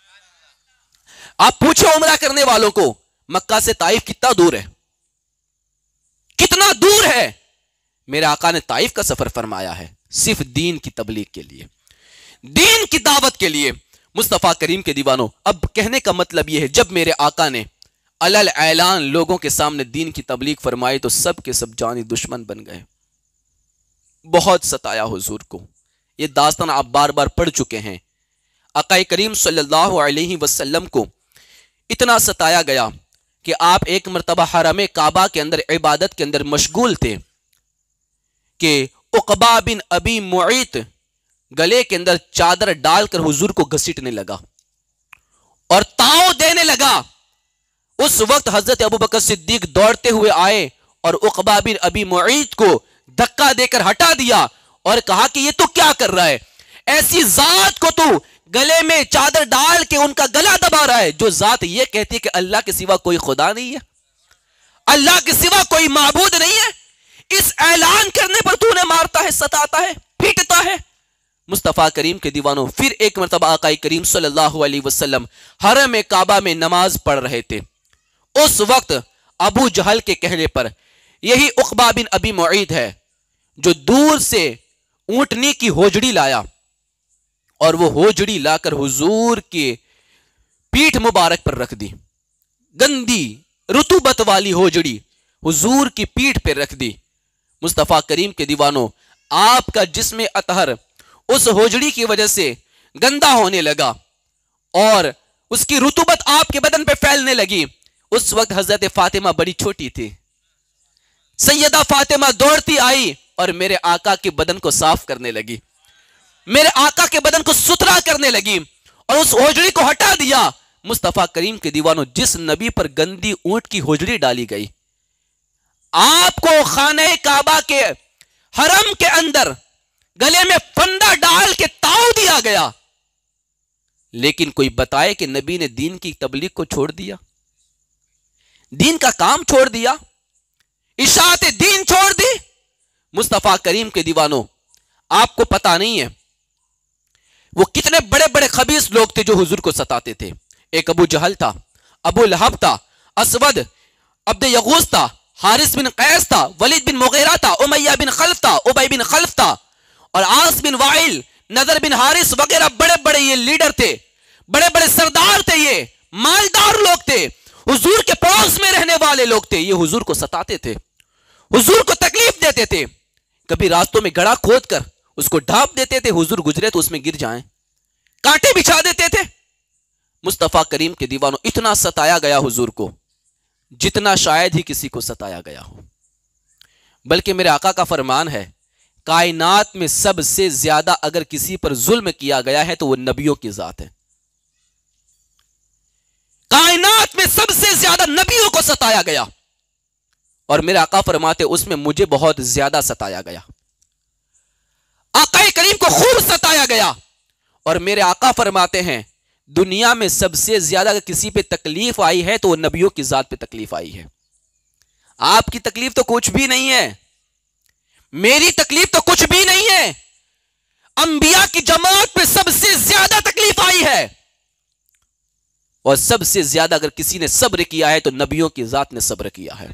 आप पूछो उम्रा करने वालों को, मक्का से ताइफ कितना दूर है, कितना दूर है? मेरे आका ने ताइफ का सफर फरमाया है सिर्फ दीन की तबलीग के लिए, दीन की दावत के लिए। मुस्तफा करीम के दीवानों, अब कहने का मतलब यह है, जब मेरे आका ने अलल ऐलान लोगों के सामने दीन की तबलीग फरमाई तो सब के सब जानी दुश्मन बन गए। बहुत सताया हुजूर को, यह दास्तान आप बार बार पढ़ चुके हैं। आका करीम सल्लल्लाहु अलैहि वसल्लम को इतना सताया गया कि आप एक मरतबा हरम काबा के अंदर इबादत के अंदर मशगूल थे کہ عقبہ بن ابی معیط گلے کے اندر چادر ڈال کر حضور کو گھسیٹنے لگا اور تاؤ دینے لگا. اس وقت حضرت ابوبکر صدیق دوڑتے ہوئے آئے اور عقبہ بن ابی معیط کو دھکا دے کر ہٹا دیا اور کہا کہ یہ تو کیا کر رہا ہے؟ ایسی ذات کو تو گلے میں چادر ڈال کے ان کا گلا دبا رہا ہے جو ذات یہ کہتی ہے کہ اللہ کے سوا کوئی خدا نہیں ہے، اللہ کے سوا کوئی معبود نہیں ہے. اس اعلان کرنے پر تو نے مارتا ہے، ستاتا ہے، پیٹتا ہے. مصطفیٰ کریم کے دیوانوں، پھر ایک مرتبہ آقا کریم صلی اللہ علیہ وسلم حرم کعبہ میں نماز پڑھ رہے تھے. اس وقت ابو جہل کے کہنے پر یہی عقبہ بن ابی معیط ہے جو دور سے اونٹنی کی ہوجڑی لایا اور وہ ہوجڑی لا کر حضور کے پیٹھ مبارک پر رکھ دی. گندی رطوبت والی ہوجڑی حضور کی پیٹھ پہ رکھ دی. مصطفیٰ کریم کے دیوانوں، آپ کا جسم اطہر اس ہوجڑی کی وجہ سے گندا ہونے لگا اور اس کی رطوبت آپ کے بدن پہ پھیلنے لگی. اس وقت حضرت فاطمہ بڑی چھوٹی تھی. سیدہ فاطمہ دوڑتی آئی اور میرے آقا کے بدن کو صاف کرنے لگی، میرے آقا کے بدن کو ستھرا کرنے لگی اور اس ہوجڑی کو ہٹا دیا. مصطفیٰ کریم کے دیوانوں، جس نبی پر گندی اونٹ کی ہوجڑی ڈالی گئی، آپ کو خانہ کعبہ کے حرم کے اندر گلے میں پھندا ڈال کے تاؤ دیا گیا، لیکن کوئی بتائے کہ نبی نے دین کی تبلیغ کو چھوڑ دیا، دین کا کام چھوڑ دیا، اشاعت دین چھوڑ دی. مصطفیٰ کریم کے دیوانوں، آپ کو پتا نہیں ہے وہ کتنے بڑے بڑے خبیث لوگ تھے جو حضور کو ستاتے تھے. ایک ابو جہل تھا، ابو لہب تھا، اسود عبد یغوث تھا، حارث بن قیس تھا، ولید بن مغیرہ تھا، امیہ بن خلف تھا، ابی بن خلف تھا اور عاص بن وائل، نذر بن حارث وغیرہ بڑے بڑے یہ لیڈر تھے، بڑے بڑے سردار تھے، یہ مالدار لوگ تھے، حضور کے پڑوس میں رہنے والے لوگ تھے. یہ حضور کو ستاتے تھے، حضور کو تکلیف دیتے تھے. کبھی راستوں میں گڑھا کھود کر اس کو ڈھانپ دیتے تھے، حضور گزرے تو اس میں گر جائیں، کانٹے بچھا دیتے تھے. مصطفیٰ کریم کے دیوانوں، اتنا ستایا گیا حضور کو جتنا شاید ہی کسی کو ستایا گیا ہو. بلکہ میرے آقا کا فرمان ہے، کائنات میں سب سے زیادہ اگر کسی پر ظلم کیا گیا ہے تو وہ نبیوں کی ذات ہے. کائنات میں سب سے زیادہ نبیوں کو ستایا گیا اور میرے آقا فرماتے اس میں مجھے بہت زیادہ ستایا گیا. آقا کریم کو خوب ستایا گیا اور میرے آقا فرماتے ہیں دنیا میں سب سے زیادہ اگر کسی پہ تکلیف آئی ہے تو وہ نبیوں کی ذات پہ تکلیف آئی ہے. آپ کی تکلیف تو کچھ بھی نہیں ہے، میری تکلیف تو کچھ بھی نہیں ہے. انبیاء کی جماعت پہ سب سے زیادہ تکلیف آئی ہے اور سب سے زیادہ اگر کسی نے صبر کیا ہے تو نبیوں کی ذات نے صبر کیا ہے.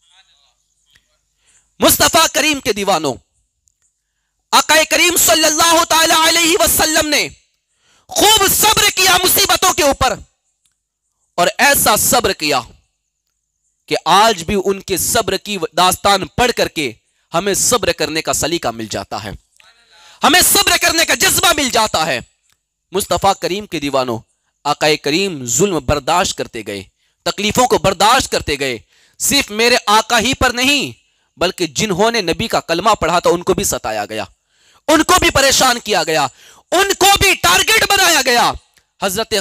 مصطفیٰ کریم کے دیوانوں، آقا کریم صلی اللہ تعالی علیہ وسلم نے خوب صبر کیا مصیبتوں کے اوپر اور ایسا صبر کیا کہ آج بھی ان کے صبر کی داستان پڑھ کر کے ہمیں صبر کرنے کا سلیقہ مل جاتا ہے، ہمیں صبر کرنے کا جذبہ مل جاتا ہے. مصطفیٰ کریم کے دیوانوں، آقا کریم ظلم برداشت کرتے گئے، تکلیفوں کو برداشت کرتے گئے. صرف میرے آقا ہی پر نہیں بلکہ جنہوں نے نبی کا کلمہ پڑھا تھا ان کو بھی ستایا گیا، ان کو بھی پریشان کیا گیا، ان کو بھی ٹارگٹ بنایا گیا. حضرت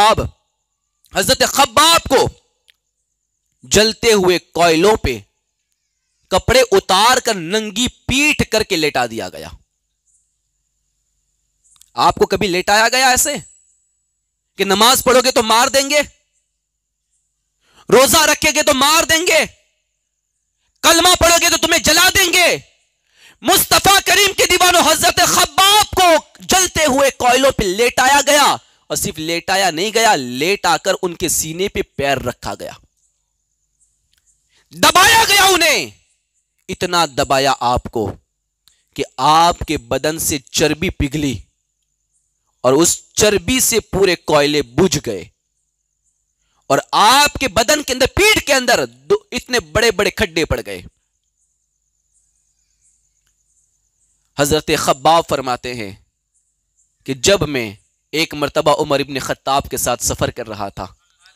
خباب کو جلتے ہوئے کوئلوں پہ کپڑے اتار کر ننگی پیٹھ کر کے لیٹا دیا گیا. آپ کو کبھی لیٹایا گیا ایسے کہ نماز پڑھو گے تو مار دیں گے، روزہ رکھے گے تو مار دیں گے، کلمہ پڑھو گے تو تمہیں جلا دیں گے؟ مصطفیٰ کریم کے دیوانوں، حضرت خباب کو جلتے ہوئے کوئلوں پہ لیٹایا گیا اور صرف لیٹایا نہیں گیا، لیٹا کر ان کے سینے پہ پیر رکھا گیا، دبایا گیا انہیں. اتنا دبایا آپ کو کہ آپ کے بدن سے چربی پگھلی اور اس چربی سے پورے کوئلے بجھ گئے اور آپ کے بدن کے اندر، پیٹھ کے اندر اتنے بڑے بڑے کھڈے پڑ گئے. حضرت خباب فرماتے ہیں کہ جب میں ایک مرتبہ عمر ابن خطاب کے ساتھ سفر کر رہا تھا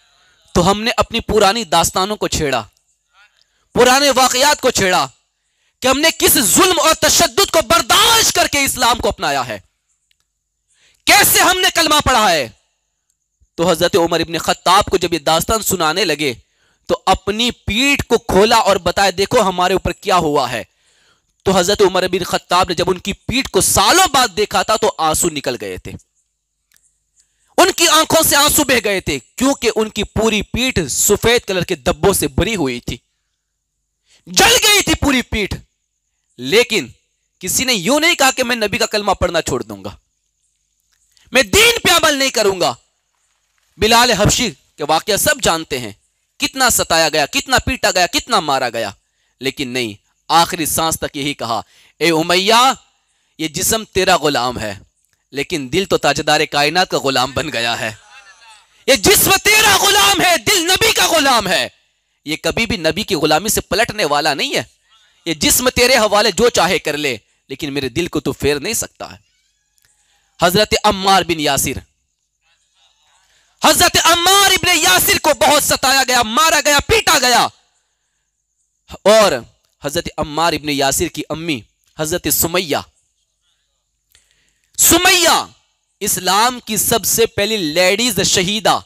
تو ہم نے اپنی پرانی داستانوں کو چھیڑا، پرانے واقعات کو چھیڑا. کہ ہم نے کس ظلم اور تشدد کو برداشت کر کے اسلام کو اپنایا ہے، کیسے ہم نے کلمہ پڑھا ہے. تو حضرت عمر ابن خطاب کو جب یہ داستان سنانے لگے تو اپنی پیٹھ کو کھولا اور بتایا دیکھو ہمارے اوپر کیا ہوا ہے. تو حضرت عمر بن خطاب نے جب ان کی پیٹھ کو سالوں بعد دیکھا تھا تو آنسو نکل گئے تھے، ان کی آنکھوں سے آنسو بہ گئے تھے، کیونکہ ان کی پوری پیٹھ سفید کلر کے دبوں سے بھری ہوئی تھی، جل گئی تھی پوری پیٹھ. لیکن کسی نے یوں نہیں کہا کہ میں نبی کا کلمہ پڑھنا چھوڑ دوں گا، میں دین پہ عمل نہیں کروں گا. بلال حبشی کے واقعہ سب جانتے ہیں، کتنا ستایا گیا، کتنا پیٹا گیا، کتنا مارا گیا، لیکن نہیں، آخری سانس تک یہی کہا اے امیہ یہ جسم تیرا غلام ہے لیکن دل تو تاجدار کائنات کا غلام بن گیا ہے. یہ جسم تیرا غلام ہے، دل نبی کا غلام ہے، یہ کبھی بھی نبی کی غلامی سے پلٹنے والا نہیں ہے. یہ جسم تیرے حوالے جو چاہے کر لے لیکن میرے دل کو تو پھیر نہیں سکتا ہے. حضرت عمار بن یاسر، حضرت عمار ابن یاسر کو بہت ستایا گیا، مارا گیا، پیٹا گیا. اور حضرت عمار ابن یاسر کی امی حضرت سمیہ اسلام کی سب سے پہلی لیڈیز شہیدہ،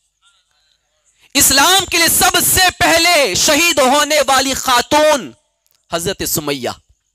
اسلام کے لیے سب سے پہلے شہید ہونے والی خاتون حضرت سمیہ،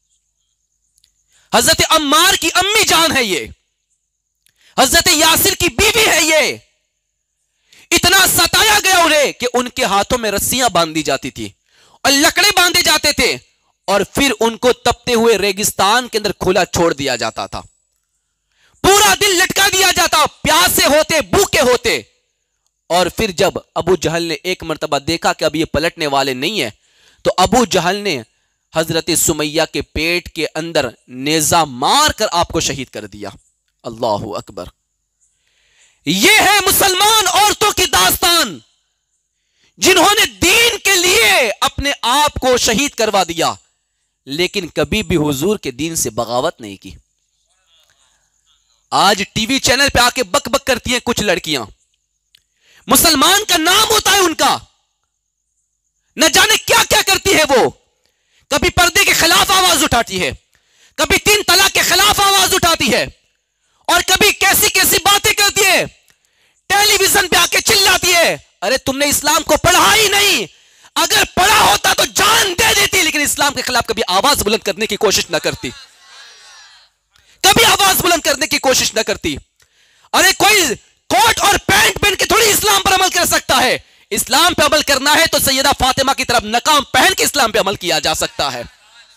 حضرت عمار کی امی جان ہے، یہ حضرت یاسر کی بیوی ہے. یہ اتنا ستایا گیا انہیں کہ ان کے ہاتھوں میں رسیاں باندھی جاتی تھی اور لکڑے باندھے جاتے تھے اور پھر ان کو تپتے ہوئے ریگستان کے اندر کھلا چھوڑ دیا جاتا تھا، پورا دن لٹکا دیا جاتا، پیاسے ہوتے، بھوکے ہوتے. اور پھر جب ابو جہل نے ایک مرتبہ دیکھا کہ اب یہ پلٹنے والے نہیں ہیں تو ابو جہل نے حضرت سمیہ کے پیٹ کے اندر نیزہ مار کر آپ کو شہید کر دیا. اللہ اکبر. یہ ہے مسلمان عورتوں کی داستان جنہوں نے دین کے لیے اپنے آپ کو شہید کروا دیا لیکن کبھی بھی حضور کے دین سے بغاوت نہیں کی. آج ٹی وی چینل پہ آ کے بک بک کرتی ہیں کچھ لڑکیاں، مسلمان کا نام ہوتا ہے ان کا، نہ جانے کیا کیا کرتی ہے وہ، کبھی پردے کے خلاف آواز اٹھاتی ہے، کبھی 3 طلاق کے خلاف آواز اٹھاتی ہے، اور کبھی کیسی کیسی باتیں کرتی ہے، ٹیلی ویژن پہ آ کے چلاتی ہے. ارے تم نے اسلام کو پڑھا ہی نہیں، اگر پڑھا ہوتا تو جان دے دیتی، لیکن اسلام کے خلاف کبھی آواز بلند کرنے کی کوشش نہ کرتی، کبھی آواز بلند کرنے کی کوشش نہ کرتی. ارے کوئی کوٹ اور پینٹ پہن کے تھوڑی اسلام پر عمل کر سکتا ہے، اسلام پہ عمل کرنا ہے تو سیدہ فاطمہ کی طرف نقاب پہن کے اسلام پہ عمل کیا جا سکتا ہے.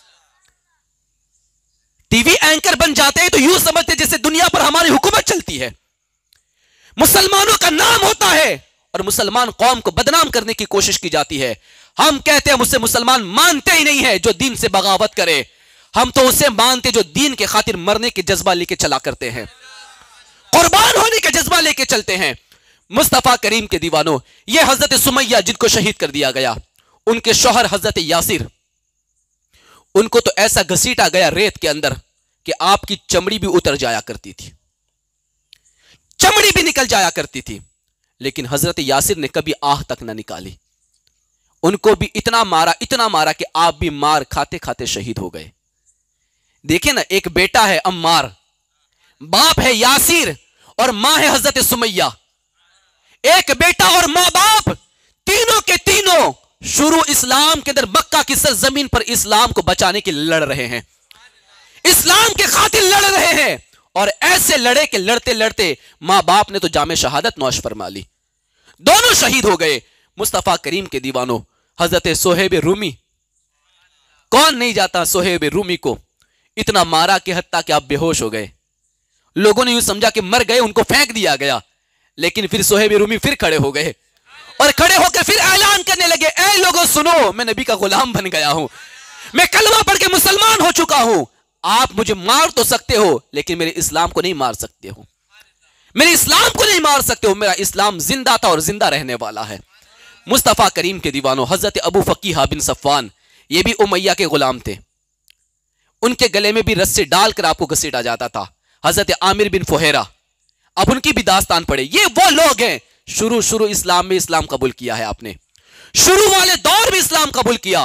ٹی وی اینکر بن جاتے ہیں تو یوں سمجھتے جیسے دنیا پر ہماری حکومت چلتی ہے، مسلمانوں کا نام ہوتا ہے اور مسلمان قوم کو بدنام کرنے کی کوشش کی جاتی ہے. ہم کہتے ہیں ہم اسے مسلمان مانتے ہی نہیں ہے جو دین سے بغاوت کرے، ہم تو اسے مانتے جو دین کے خاطر مرنے کے جذبہ لے کے چلا کرتے ہیں، قربان ہونے کے جذبہ لے کے چلتے ہیں. مصطفیٰ کریم کے دیوانوں، یہ حضرت سمیہ جن کو شہید کر دیا گیا، ان کے شوہر حضرت یاسر، ان کو تو ایسا گھسیٹا گیا ریت کے اندر کہ آپ کی چمڑی بھی اتر جایا کرتی تھی، چمڑی بھی نکل جایا کرتی تھی. لیکن حضرت یاسر نے کبھی آہ تک نہ نکالی، ان کو بھی اتنا مارا کہ آپ بھی مار کھاتے کھاتے شہید ہو گئے. دیکھیں نا، ایک بیٹا ہے عمار، باپ ہے یاسر اور ماں ہے حضرت سمیہ. ایک بیٹا اور ماں باپ تینوں کے تینوں شروع اسلام کے اندر مکہ کی سرزمین پر اسلام کو بچانے کے لڑ رہے ہیں، اسلام کے خاطر لڑ رہے ہیں. اور ایسے لڑے کہ لڑتے لڑتے ماں باپ نے تو جام شہادت نوش فرما لی، دونوں شہید ہو گئے. مصطفیٰ کریم کے دیوانوں، حضرت صہیب رومی، کون نہیں جاتا صہیب رومی کو اتنا مارا کہ حتیٰ کہ آپ بے ہوش ہو گئے. لوگوں نے یوں سمجھا کہ مر گئے، ان کو پھینک دیا گیا. لیکن پھر صہیب رومی پھر کھڑے ہو گئے اور کھڑے ہو کے پھر اعلان کرنے لگے، اے لوگوں سنو، میں نبی کا غلام بن گیا ہوں، میں کلمہ پڑھ کے مسلمان ہو چکا ہوں. آپ مجھے مار تو سکتے ہو لیکن میرے اسلام کو نہیں مار سکتے ہو، میرے اسلام کو نہیں مار سکتے ہو، میرا اسلام زندہ تھا اور زندہ رہنے والا ہے. مصطفیٰ کریم کے دیوانوں، حضرت ابو فقیہ بن صفوان، یہ بھی امیہ کے غلام تھے، ان کے گلے میں بھی رسے ڈال کر آپ کو گھسیٹا جاتا تھا. حضرت عامر بن فہیرہ، اب ان کی بھی داستان پڑھے. یہ وہ لوگ ہیں شروع اسلام میں اسلام قبول کیا ہے، آپ نے شروع والے دور میں اسلام قبول کیا.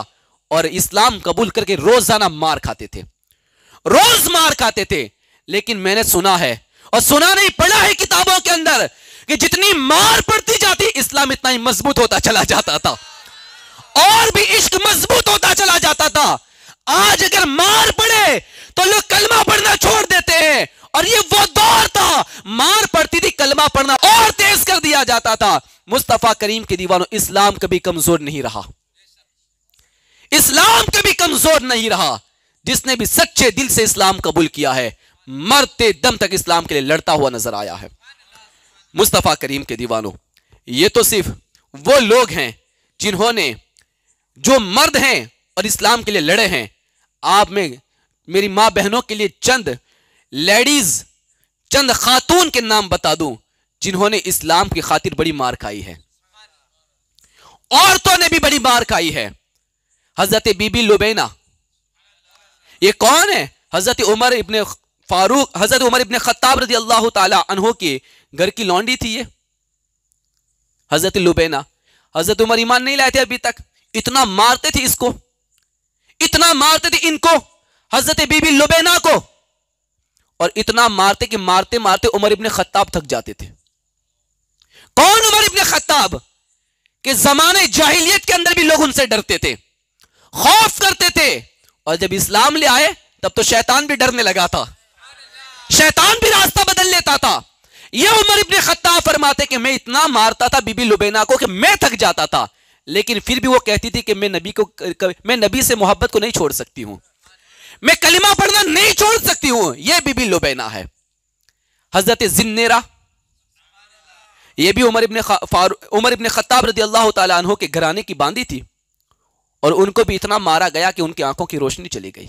اور اسلام قبول کر کے روزانہ مار کھاتے تھے، روز مار کھاتے تھے. لیکن میں نے سنا ہے اور سنا نہیں پڑھا ہے کتابوں کے اندر کہ جتنی مار پڑتی جاتی اسلام اتنا ہی مضبوط ہوتا چلا جاتا تھا اور بھی عشق مضبوط ہوتا چلا جاتا تھا. آج اگر مار پڑے تو لوگ کلمہ پڑھنا چھوڑ دیتے ہیں، اور یہ وہ دور تھا مار پڑتی تھی کلمہ پڑھنا اور تیز کر دیا جاتا تھا. مصطفیٰ کریم کے دیوانوں، اسلام کبھی کمزور نہیں رہا، اسلام کبھی کمزور نہیں رہا. جس نے بھی سچے دل سے اسلام قبول کیا ہے مرتے دم تک اسلام کے لیے لڑتا ہوا نظر آیا ہے. مصطفیٰ کریم کے دیوانوں، یہ تو صرف وہ لوگ ہیں جنہوں نے، جو مرد ہیں اور اسلام کے لیے لڑے ہیں. آپ میں میری ماں بہنوں کے لیے چند لیڈیز، چند خاتون کے نام بتا دوں جنہوں نے اسلام کی خاطر بڑی مار کھائی ہے. عورتوں نے بھی بڑی مار کھائی ہے. حضرت بی بی لبینہ، یہ کون ہے؟ حضرت عمر ابن فاروق، حضرت عمر ابن خطاب رضی اللہ تعالی عنہ کے گھر کی لونڈی تھی یہ حضرت لبینہ. حضرت عمر ایمان نہیں لائے تھے ابھی تک، اتنا مارتے تھے اس کو، اتنا مارتے تھے ان کو، حضرت بی بی لبینہ کو، اور اتنا مارتے کہ مارتے مارتے عمر ابن خطاب تھک جاتے تھے. کون عمر ابن خطاب؟ کہ زمانے جاہلیت کے اندر بھی لوگ ان سے ڈرتے تھے، خوف کرتے تھے، اور جب اسلام لے آئے تب تو شیطان بھی ڈرنے لگا تھا، شیطان بھی راستہ بدل لیتا تھا. یہ عمر ابن خطاب فرماتے کہ میں اتنا مارتا تھا بی بی لبینہ کو کہ میں تھک جاتا تھا، لیکن پھر بھی وہ کہتی تھی کہ میں نبی سے محبت کو نہیں چھوڑ سکتی ہوں، میں کلمہ پڑھنا نہیں چھوڑ سکتی ہوں. یہ بی بی لبینہ ہے. حضرت زنیرہ، یہ بھی عمر ابن خطاب رضی اللہ تعالی عنہ کے گھرانے کی باندی تھی، اور ان کو بھی اتنا مارا گیا کہ ان کی آنکھوں کی روشنی چلی گئی،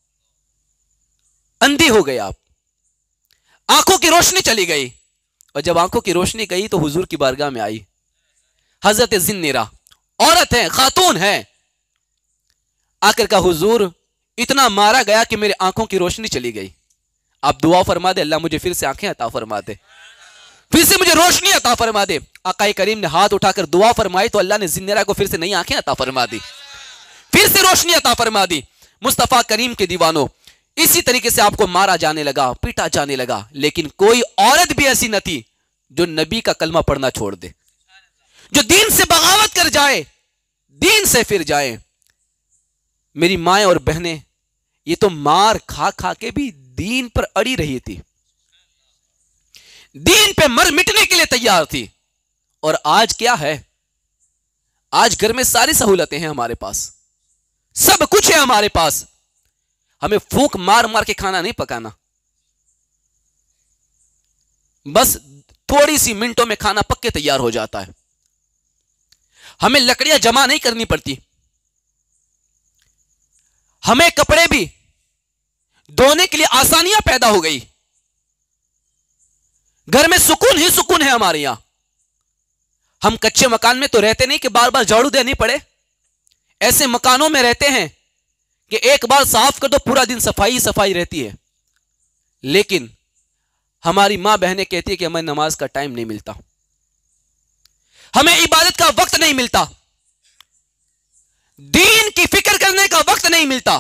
اندھی ہو گئے آپ، آنکھوں کی روشنی چلی گئی. اور جب آنکھوں کی روشنی گئی تو حضور کی بارگاہ میں آئی. حضرت زنیرہ عورت ہے، خاتون ہے، آ کر کہا حضور اتنا مارا گیا کہ میرے آنکھوں کی روشنی چلی گئی، آپ دعا فرما دے اللہ مجھے پھر سے آنکھیں عطا فرما دے، پھر سے مجھے روشنی عطا فرما دے. آقا کریم نے ہاتھ اٹھا کر دعا فرمائی تو اللہ نے زنیرہ کو پھر سے نئی آنکھیں عطا فرما دی، پھر سے روشنی عطا فرما دی. مصطفیٰ کریم کے دیوانوں، اسی طریقے سے آپ کو مارا جانے لگا، پیٹا جانے لگا، لیکن کوئی عورت بھی ایسی نہ تھی جو نبی کا کلمہ پڑھنا چھوڑ دے، جو دین سے بغاوت کر جائے، دین سے پھر جائے. میری مائیں اور بہنیں، یہ تو مار کھا کھا کے بھی دین پر اڑی رہی تھی، دین پہ مر مٹنے کے لیے تیار تھی. اور آج کیا ہے؟ آج گھر میں ساری سہولتیں ہیں ہمارے پاس، سب کچھ ہے ہمارے پاس، ہمیں پھونک مار مار کے کھانا نہیں پکانا، بس تھوڑی سی منٹوں میں کھانا پک کے تیار ہو جاتا ہے. ہمیں لکڑیاں جمع نہیں کرنی پڑتی، ہمیں کپڑے بھی دھونے کے لیے آسانیاں پیدا ہو گئی، گھر میں سکون ہی سکون ہے ہمارے یہاں. ہم کچے مکان میں تو رہتے نہیں کہ بار بار جھاڑو دینی پڑے، ایسے مکانوں میں رہتے ہیں کہ ایک بار صاف کر دو پورا دن صفائی صفائی رہتی ہے. لیکن ہماری ماں بہنیں کہتی ہے کہ ہمیں نماز کا ٹائم نہیں ملتا، ہمیں عبادت کا وقت نہیں ملتا، دین کی فکر کرنے کا وقت نہیں ملتا.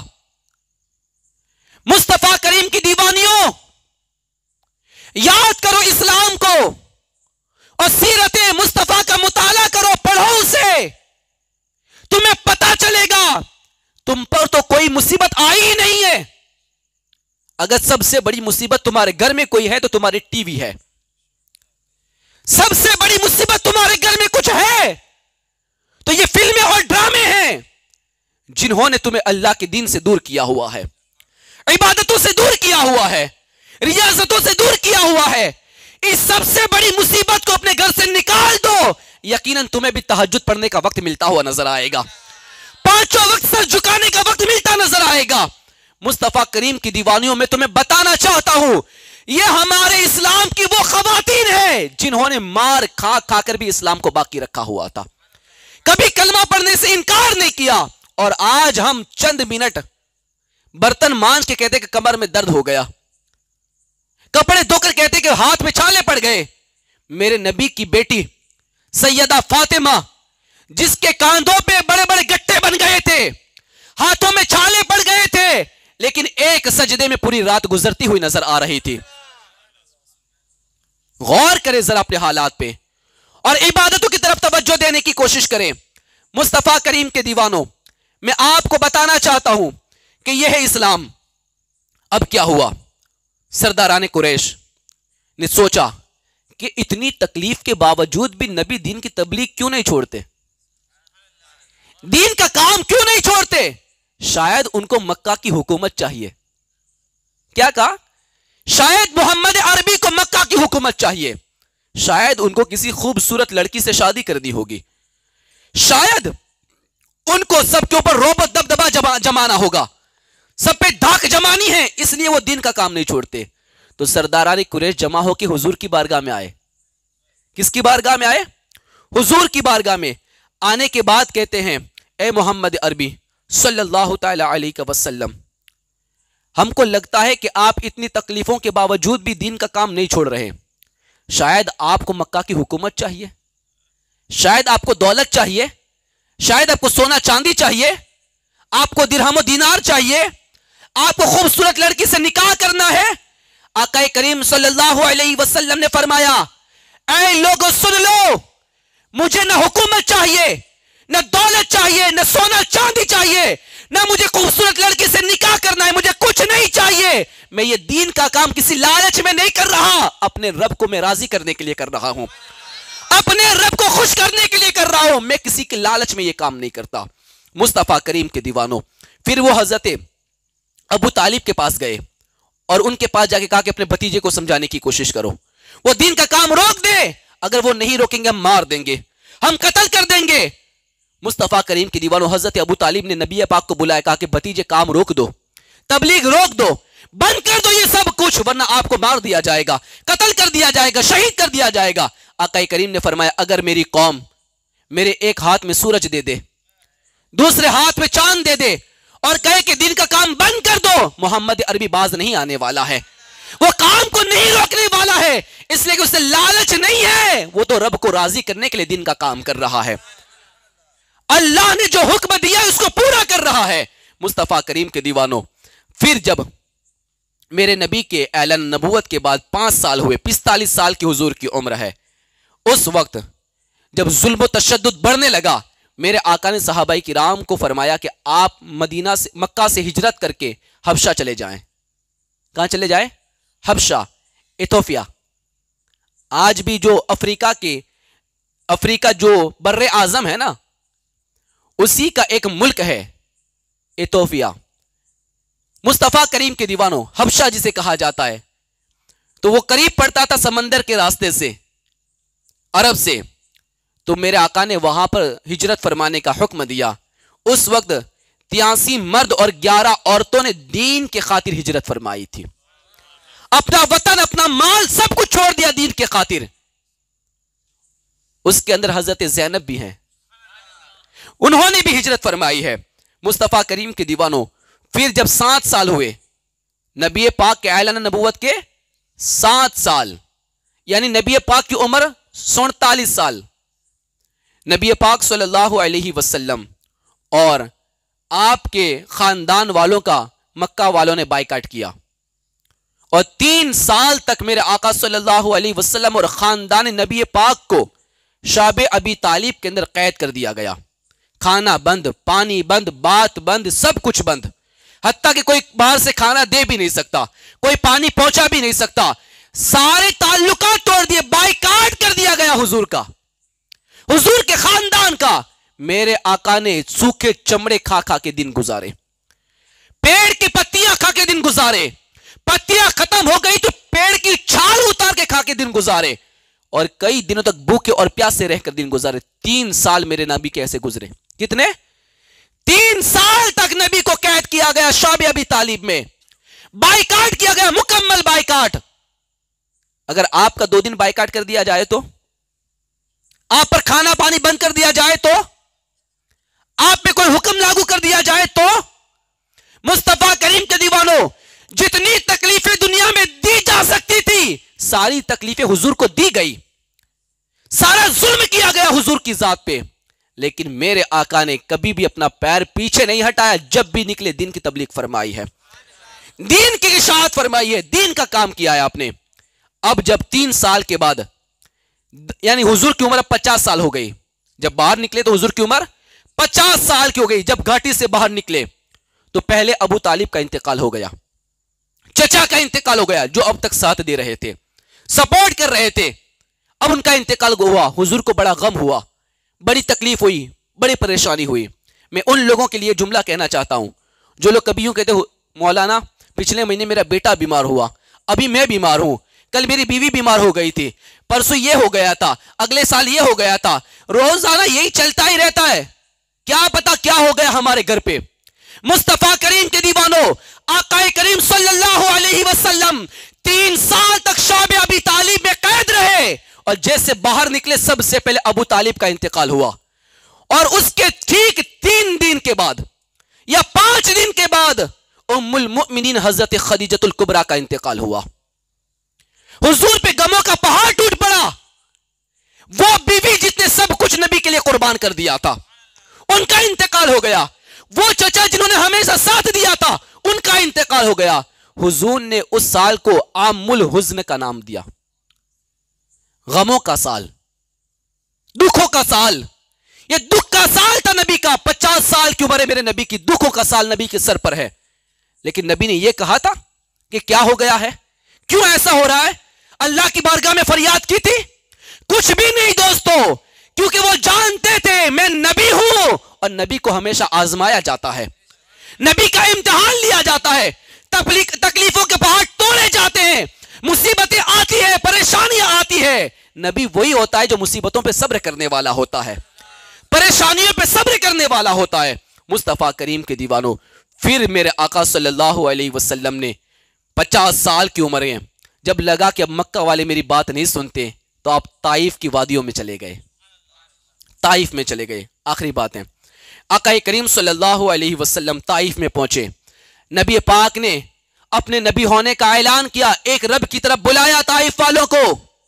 مصطفیٰ کریم کی دیوانیوں، یاد کرو اسلام کو اور سیرت مصطفیٰ کا مطالعہ کرو، پڑھو اسے، تمہیں پتا چلے گا تم پر تو کوئی مصیبت آئی ہی نہیں ہے. اگر سب سے بڑی مصیبت تمہارے گھر میں کوئی ہے تو تمہارے ٹی وی ہے، سب سے بڑی مصیبت تمہارے گھر میں کچھ ہے تو یہ فلمیں اور ڈرامے ہیں جنہوں نے تمہیں اللہ کے دین سے دور کیا ہوا ہے، عبادتوں سے دور کیا ہوا ہے، ریاضتوں سے دور کیا ہوا ہے. اس سب سے بڑی مصیبت کو اپنے گھر سے نکال دو، یقیناً تمہیں بھی تہجد پڑھنے کا وقت ملتا ہوا نظر آئے گا، پانچوں وقت سر جھکانے کا وقت ملتا نظر آئے گا. مصطفیٰ کریم کی دیوانیوں میں تمہیں بتانا چاہتا ہوں، یہ ہمارے اسلام کی وہ خواتین ہیں جنہوں نے مار کھا کھا کر بھی اسلام کو باقی رکھا ہوا تھا، کبھی کلمہ پڑھنے سے انکار نہیں کیا. اور آج ہم چند منٹ برتن مانج کے کہتے کہ کمر میں درد ہو گیا، کپڑے دھو کر کہتے کہ ہاتھ میں چھالے پڑ گئے. میرے نبی کی بیٹی سیدہ فاطمہ، جس کے کاندھوں پہ بڑے بڑے گٹے بن گئے تھے، ہاتھوں میں چھالے پڑ گئے تھے، لیکن ایک سجدے میں پوری رات گزرتی ہوئی نظر آ رہی تھی۔ غور کرے ذرا اپنے حالات پہ اور عبادتوں کی طرف توجہ دینے کی کوشش کریں۔ مصطفیٰ کریم کے دیوانوں، میں آپ کو بتانا چاہتا ہوں کہ یہ ہے اسلام۔ اب کیا ہوا؟ سرداران قریش نے سوچا کہ اتنی تکلیف کے باوجود بھی نبی دین کی تبلیغ کیوں نہیں چھوڑتے، دین کا کام کیوں نہیں چھوڑتے؟ شاید ان کو مکہ کی حکومت چاہیے۔ کیا کہا؟ شاید محمد عربی کو مکہ کی حکومت چاہیے، شاید ان کو کسی خوبصورت لڑکی سے شادی کرنی ہوگی، شاید ان کو سب کے اوپر روب و دبدبہ جمانا ہوگا، سب پہ دھاک جمانی ہے، اس لیے وہ دین کا کام نہیں چھوڑتے۔ تو سرداران قریش جمع ہو کے حضور کی بارگاہ میں آئے۔ کس کی بارگاہ میں آئے؟ حضور کی بارگاہ میں آنے کے بعد کہتے ہیں، اے محمد عربی صلی اللہ تعالی علیہ وسلم، ہم کو لگتا ہے کہ آپ اتنی تکلیفوں کے باوجود بھی دین کا کام نہیں چھوڑ رہے، شاید آپ کو مکہ کی حکومت چاہیے، شاید آپ کو دولت چاہیے، شاید آپ کو سونا چاندی چاہیے، آپ کو درہم و دینار چاہیے، آپ کو خوبصورت لڑکی سے نکاح کرنا ہے۔ آقا کریم صلی اللہ علیہ وسلم نے فرمایا، اے لوگوں سن لو، مجھے نہ حکومت چاہیے، نہ دولت چاہیے، نہ سونا چاندی چاہیے، نہ مجھے خوبصورت لڑکی سے نکاح کرنا ہے، مجھے کچھ نہیں چاہیے۔ میں یہ دین کا کام کسی لالچ میں نہیں کر رہا، اپنے رب کو میں راضی کرنے کے لیے کر رہا ہوں، اپنے رب کو خوش کرنے کے لیے کر رہا ہوں، میں کسی کے لالچ میں یہ کام نہیں کرتا۔ مصطفیٰ کریم کے دیوانوں، پھر وہ حضرت ابو طالب کے پاس گئے اور ان کے پاس جا کے کہا کہ اپنے بھتیجے کو سمجھانے کی کوشش کرو، وہ دین کا کام روک دے، اگر وہ نہیں روکیں گے ہم مار دیں گے، ہم قتل کر دیں گے۔ مصطفیٰ کریم کے دیوانوں، حضرت ابو طالب نے نبی پاک کو بلایا، کہا کہ بھتیجے کام روک دو، تبلیغ روک دو، بند کر دو یہ سب کچھ، ورنہ آپ کو مار دیا جائے گا، قتل کر دیا جائے گا، شہید کر دیا جائے گا۔ آقا کریم نے فرمایا، اگر میری قوم میرے ایک ہاتھ میں سورج دے دے، دوسرے ہاتھ میں چاند دے دے اور کہے کہ دین کا کام بند کر دو، محمد عربی باز نہیں آنے والا ہے، وہ کام کو نہیں روکنے والا ہے، اس لیے کہ اسے لالچ نہیں ہے، وہ تو رب کو راضی کرنے کے لیے دین کا کام کر رہا ہے، اللہ نے جو حکم دیا اس کو پورا کر رہا ہے۔ مصطفیٰ کریم کے دیوانوں، پھر جب میرے نبی کے اعلان نبوت کے بعد 5 سال ہوئے، 45 سال کی حضور کی عمر ہے، اس وقت جب ظلم و تشدد بڑھنے لگا، میرے آقا نے صحابہ کرام کو فرمایا کہ آپ مدینہ سے مکہ سے ہجرت کر کے حبشہ چلے جائیں۔ کہاں چلے جائیں؟ حبشہ، ایتھوپیا۔ آج بھی جو افریقہ جو بر اعظم ہے نا، اسی کا ایک ملک ہے ایتھوپیا۔ مصطفیٰ کریم کے دیوانوں، حبشہ جسے کہا جاتا ہے، تو وہ قریب پڑتا تھا سمندر کے راستے سے، عرب سے، تو میرے آقا نے وہاں پر ہجرت فرمانے کا حکم دیا۔ اس وقت 83 مرد اور 11 عورتوں نے دین کے خاطر ہجرت فرمائی تھی، اپنا وطن، اپنا مال سب کچھ چھوڑ دیا دین کے خاطر۔ اس کے اندر حضرت زینب بھی ہیں، انہوں نے بھی ہجرت فرمائی ہے۔ مصطفیٰ کریم کے دیوانوں، پھر جب 7 سال ہوئے، نبی پاک کے اعلان نبوت کے 7 سال، یعنی نبی پاک کی عمر 47 سال، نبی پاک صلی اللہ علیہ وسلم اور آپ کے خاندان والوں کا مکہ والوں نے بائیکاٹ کیا، اور 3 سال تک میرے آقا صلی اللہ علیہ وسلم اور خاندان نبی پاک کو شعب ابی طالب کے اندر قید کر دیا گیا، کھانا بند، پانی بند، بات بند، سب کچھ بند، حتیٰ کہ کوئی باہر سے کھانا دے بھی نہیں سکتا، کوئی پانی پہنچا بھی نہیں سکتا، سارے تعلقات توڑ دیے، بائیکاٹ کر دیا گیا حضور کا، حضور کے خاندان کا۔ میرے آقا نے سوکھے چمڑے کھا کھا کے دن گزارے، پیڑ کی پتیاں کھا کے دن گزارے، پتیاں ختم ہو گئی تو پیڑ کی چھال اتار کے کھا کے دن گزارے، اور کئی دنوں تک بھوکے اور پیاسے رہ کر دن گزارے۔ 3 سال میرے نبی کیسے گزرے؟ کتنے؟ 3 سال تک نبی کو قید کیا گیا شعب ابی طالب میں، بائیکاٹ کیا گیا، مکمل بائیکاٹ۔ اگر آپ کا 2 دن بائیکاٹ کر دیا جائے تو، آپ پر کھانا پانی بند کر دیا جائے تو، آپ پہ کوئی حکم لاگو کر دیا جائے تو، مصطفیٰ کریم کے دیوانوں، جتنی تکلیفیں دنیا میں دی جا سکتی تھی ساری تکلیفیں حضور کو دی گئی، سارا ظلم کیا گیا حضور کی ذات پہ، لیکن میرے آقا نے کبھی بھی اپنا پیر پیچھے نہیں ہٹایا. جب بھی نکلے دین کی تبلیغ فرمائی ہے, دین کی اشاعت فرمائی ہے, دین کا کام کیا ہے آپ نے. اب جب 3 سال کے بعد, یعنی حضور کی عمر اب 50 سال ہو گئی, جب باہر نکلے تو حضور کی عمر 50 سال کی ہو گئی. جب گھاٹی سے باہر نکلے تو پہلے ابو طالب کا انتقال ہو گیا, چچا کا انتقال ہو گیا, جو اب تک ساتھ دے رہے تھے, سپورٹ کر رہے تھے. اب ان کا انتقال ہوا, حضور کو بڑا غم ہوا, بڑی تکلیف ہوئی, بڑی پریشانی ہوئی. میں ان لوگوں کے لیے جملہ کہنا چاہتا ہوں جو لوگ کبھی یوں کہتے مولانا پچھلے مہینے میرا بیٹا بیمار ہوا, ابھی میں بیمار ہوں, کل میری بیوی بیمار ہو گئی تھی, پرسوں یہ ہو گیا تھا, اگلے سال یہ ہو گیا تھا, روزانہ یہی چلتا ہی رہتا ہے, کیا پتا کیا ہو گیا ہمارے گھر پہ. مصطفیٰ کریم کے دیوانوں, آقا کریم صلی اللہ علیہ وسلم 3 سال تک شعب ابی طالب میں قید رہے, اور جیسے باہر نکلے سب سے پہلے ابو طالب کا انتقال ہوا, اور اس کے ٹھیک 3 دن کے بعد یا 5 دن کے بعد ام المؤمنین حضرت خدیجۃ الکبریٰ کا انتقال ہوا. حضور پہ غموں کا پہاڑ ٹوٹ پڑا. وہ بیوی جس نے سب کچھ نبی کے لیے قربان کر دیا تھا, ان کا انتقال ہو گیا. وہ چچا جنہوں نے ہمیشہ ساتھ دیا تھا, ان کا انتقال ہو گیا. حضور نے اس سال کو عام الحزن کا نام دیا, غموں کا سال, دکھوں کا سال. یہ دکھ کا سال تھا نبی کا. 50 سال کی عمر ہے میرے نبی کی, دکھوں کا سال نبی کے سر پر ہے. لیکن نبی نے یہ کہا تھا کہ کیا ہو گیا ہے, کیوں ایسا ہو رہا ہے. اللہ کی بارگاہ میں فریاد کی تھی, کچھ بھی نہیں دوستو, کیونکہ وہ جانتے تھے میں نبی ہوں, اور نبی کو ہمیشہ آزمایا جاتا ہے, نبی کا امتحان لیا جاتا ہے, تکلیفوں کے پہاڑ توڑے جاتے ہیں, مصیبتیں آتی ہیں, پریشانیاں آتی ہیں. نبی وہی ہوتا ہے جو مصیبتوں پہ صبر کرنے والا ہوتا ہے, پریشانیوں پہ صبر کرنے والا ہوتا ہے. مصطفیٰ کریم کے دیوانوں, پھر میرے آقا صلی اللہ علیہ وسلم نے 50 سال کی عمر ہیں, جب لگا کہ اب مکہ والے میری بات نہیں سنتے تو آپ طائف کی وادیوں میں چلے گئے, طائف میں چلے گئے. آخری بات ہے, آقا کریم صلی اللہ علیہ وسلم طائف میں پہنچے. نبی پاک نے اپنے نبی ہونے کا اعلان کیا, ایک رب کی طرف بلایا طائف والوں کو.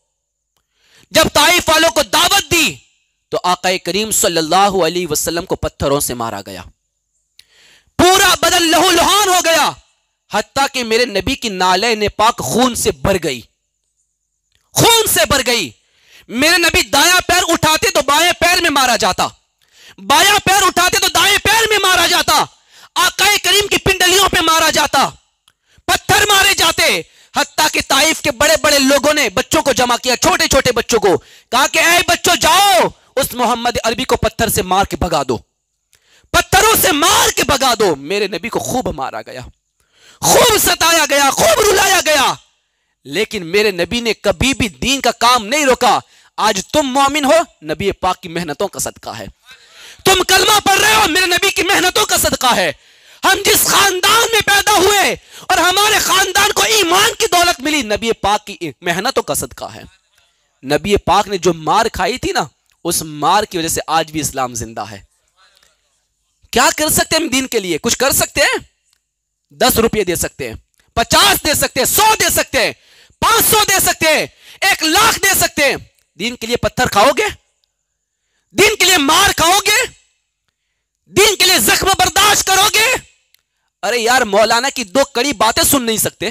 جب طائف والوں کو دعوت دی تو آقا کریم صلی اللہ علیہ وسلم کو پتھروں سے مارا گیا, پورا بدن لہو لہان ہو گیا, حتیٰ کہ میرے نبی کی نالین پاک خون سے بھر گئی, خون سے بھر گئی. میرے نبی دایاں پیر اٹھاتے تو بائیں پیر میں مارا جاتا, بایاں پیر اٹھاتے تو دائیں پیر میں مارا جاتا, آقا کریم کی پنڈلیوں پہ مارا جاتا, پتھر مارے جاتے. حتیٰ کہ طائف کے بڑے بڑے لوگوں نے بچوں کو جمع کیا, چھوٹے چھوٹے بچوں کو, کہا کہ اے بچوں جاؤ اس محمد عربی کو پتھر سے مار کے بھگا دو, پتھروں سے مار کے بھگا دو. میرے نبی کو خوب مارا گیا, خوب ستایا گیا, خوب رلایا گیا, لیکن میرے نبی نے کبھی بھی دین کا کام نہیں روکا. آج تم مومن ہو, نبی پاک کی محنتوں کا صدقہ ہے. تم کلمہ پڑھ رہے ہو, میرے نبی کی محنتوں کا صدقہ ہے. ہم جس خاندان میں پیدا ہوئے اور ہمارے خاندان کو ایمان کی دولت ملی, نبی پاک کی محنتوں کا صدقہ ہے. نبی پاک نے جو مار کھائی تھی نا, اس مار کی وجہ سے آج بھی اسلام زندہ ہے. کیا کر سکتے ہیں ہم دین کے لیے؟ کچھ کر سکتے ہیں؟ 10 روپے دے سکتے ہیں, 50 دے سکتے ہیں, 100 دے سکتے ہیں, 500 دے سکتے ہیں, 1 لاکھ دے سکتے ہیں. دین کے لیے پتھر کھاؤ گے؟ دین کے لیے مار کھاؤ گے؟ دین کے لیے زخم برداشت کرو گے؟ ارے یار, مولانا کی 2 کڑی باتیں سن نہیں سکتے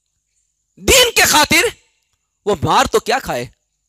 دین کے خاطر, وہ مار تو کیا کھائے.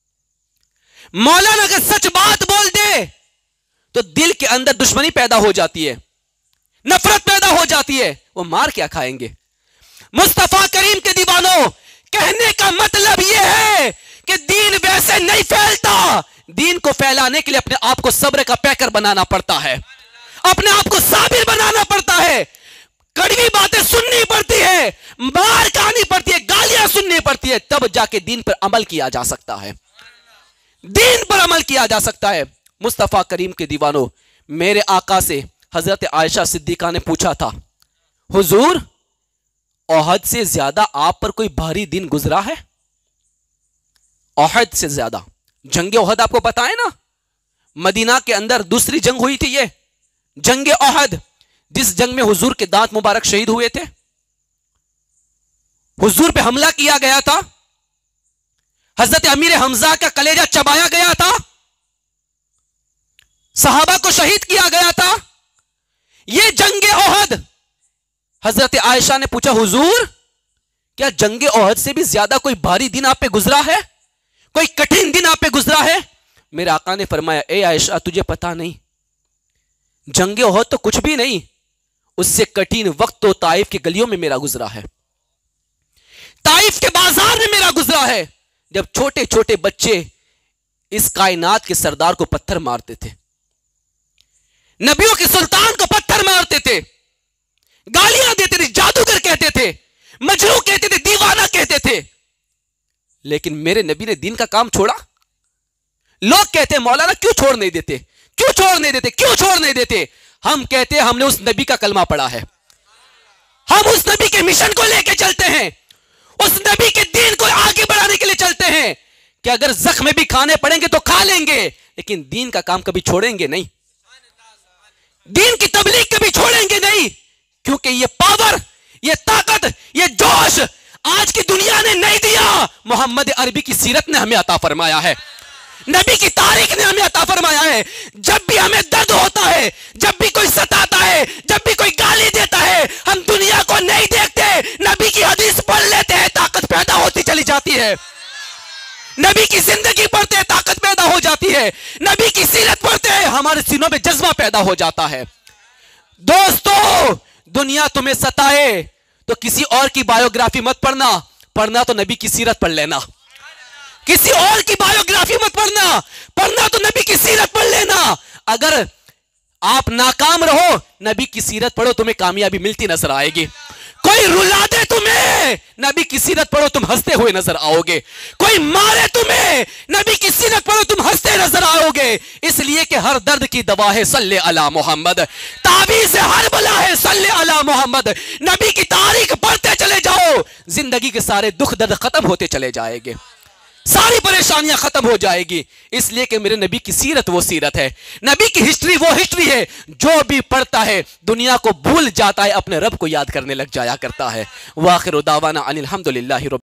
مولانا اگر سچ بات بول دے تو دل کے اندر دشمنی پیدا ہو جاتی ہے, نفرت پیدا ہو جاتی ہے, وہ مار کیا کھائیں گے. مصطفیٰ کریم کے دیوانوں, کہنے کا مطلب یہ ہے کہ دین ویسے نہیں پھیلتا. دین کو پھیلانے کے لیے اپنے آپ کو صبر کا پیکر بنانا پڑتا ہے, اپنے آپ کو صابر بنانا پڑتا ہے, کڑوی باتیں سننی پڑتی ہے, مار کھانی پڑتی ہے, گالیاں سننی پڑتی ہے, تب جا کے دین پر عمل کیا جا سکتا ہے, دین پر عمل کیا جا سکتا ہے. مصطفیٰ کریم کے دیوانوں, میرے آقا سے حضرت عائشہ صدیقہ نے پوچھا تھا, حضور احد سے زیادہ آپ پر کوئی بھاری دن گزرا ہے؟ احد سے زیادہ, جنگ احد آپ کو پتا ہے نا, مدینہ کے اندر دوسری جنگ ہوئی تھی, یہ جنگ احد, جس جنگ میں حضور کے دانت مبارک شہید ہوئے تھے, حضور پہ حملہ کیا گیا تھا, حضرت امیر حمزہ کا کلیجہ چبایا گیا تھا, सहाबा को शहीद किया गया था, ये जंग ओहद। हजरत आयशा ने पूछा, हुजूर क्या जंग ओहद से भी ज्यादा कोई भारी दिन आप पे गुजरा है, कोई कठिन दिन आप पे गुजरा है? मेरे आका ने फरमाया, ए आयशा तुझे पता नहीं, जंग ओहद तो कुछ भी नहीं, उससे कठिन वक्त तो ताइफ की गलियों में मेरा गुजरा है, ताइफ के बाजार में मेरा गुजरा है, जब छोटे छोटे बच्चे इस कायनात के सरदार को पत्थर मारते थे, नबियों के सुल्तान को पत्थर मारते थे, गालियां देते थे, जादूगर कहते थे, मजनू कहते थे, दीवाना कहते थे, लेकिन मेरे नबी ने दीन का काम छोड़ा। लोग कहते हैं मौलाना क्यों छोड़ नहीं देते, क्यों छोड़ नहीं देते, क्यों छोड़ नहीं देते? हम कहते हैं हमने उस नबी का कलमा पढ़ा है, हम उस नबी के मिशन को लेके चलते हैं, उस नबी के दीन को आगे बढ़ाने के लिए चलते हैं कि अगर जख्म भी खाने पड़ेंगे तो खा लेंगे, लेकिन दीन का काम कभी छोड़ेंगे नहीं, दीन की तबलीग कभी छोड़ेंगे नहीं, क्योंकि ये पावर, ये ताकत, ये जोश आज की दुनिया ने नहीं दिया, मोहम्मद अरबी की सीरत ने हमें अता फरमाया है, नबी की तारीख ने हमें अता फरमाया है। जब भी हमें दर्द होता है, जब भी कोई सताता है, जब भी कोई गाली देता है, हम दुनिया को नहीं देखते, नबी की हदीस पढ़ लेते हैं, ताकत पैदा होती चली जाती है, नबी की जिंदगी पढ़ते हैं, ताकत पैदा हो जाती है, नबी की सीरत पढ़ते हैं, हमारे सीनों में जज्बा पैदा हो जाता है। दोस्तों, दुनिया तुम्हें सताए तो किसी और की बायोग्राफी मत पढ़ना, पढ़ना तो नबी की सीरत पढ़ लेना, किसी और की बायोग्राफी मत पढ़ना, पढ़ना तो नबी की सीरत पढ़ लेना। अगर आप नाकाम रहो, नबी की सीरत पढ़ो, तुम्हें कामयाबी मिलती नजर आएगी। कोई रुला दे तुम्हें, नबी की सीरत पढ़ो, तुम हंसते हुए नजर आओगे। कोई मारे तुम्हें, नबी की सीरत पढ़ो, तुम हंसते नजर आओगे। इसलिए कि हर दर्द की दवा है सल्ले अला मोहम्मद, तावीज़ हर बला है सल्ले अला मोहम्मद। नबी की तारीख पढ़ते चले जाओ, जिंदगी के सारे दुख दर्द खत्म होते चले जाएंगे, सारी परेशानियां खत्म हो जाएगी। इसलिए कि मेरे नबी की सीरत वो सीरत है, नबी की हिस्ट्री वो हिस्ट्री है, जो भी पढ़ता है दुनिया को भूल जाता है, अपने रब को याद करने लग जाया करता है। वाखिर दावाना अनिल हम्दुलिल्लाहि रब्बिल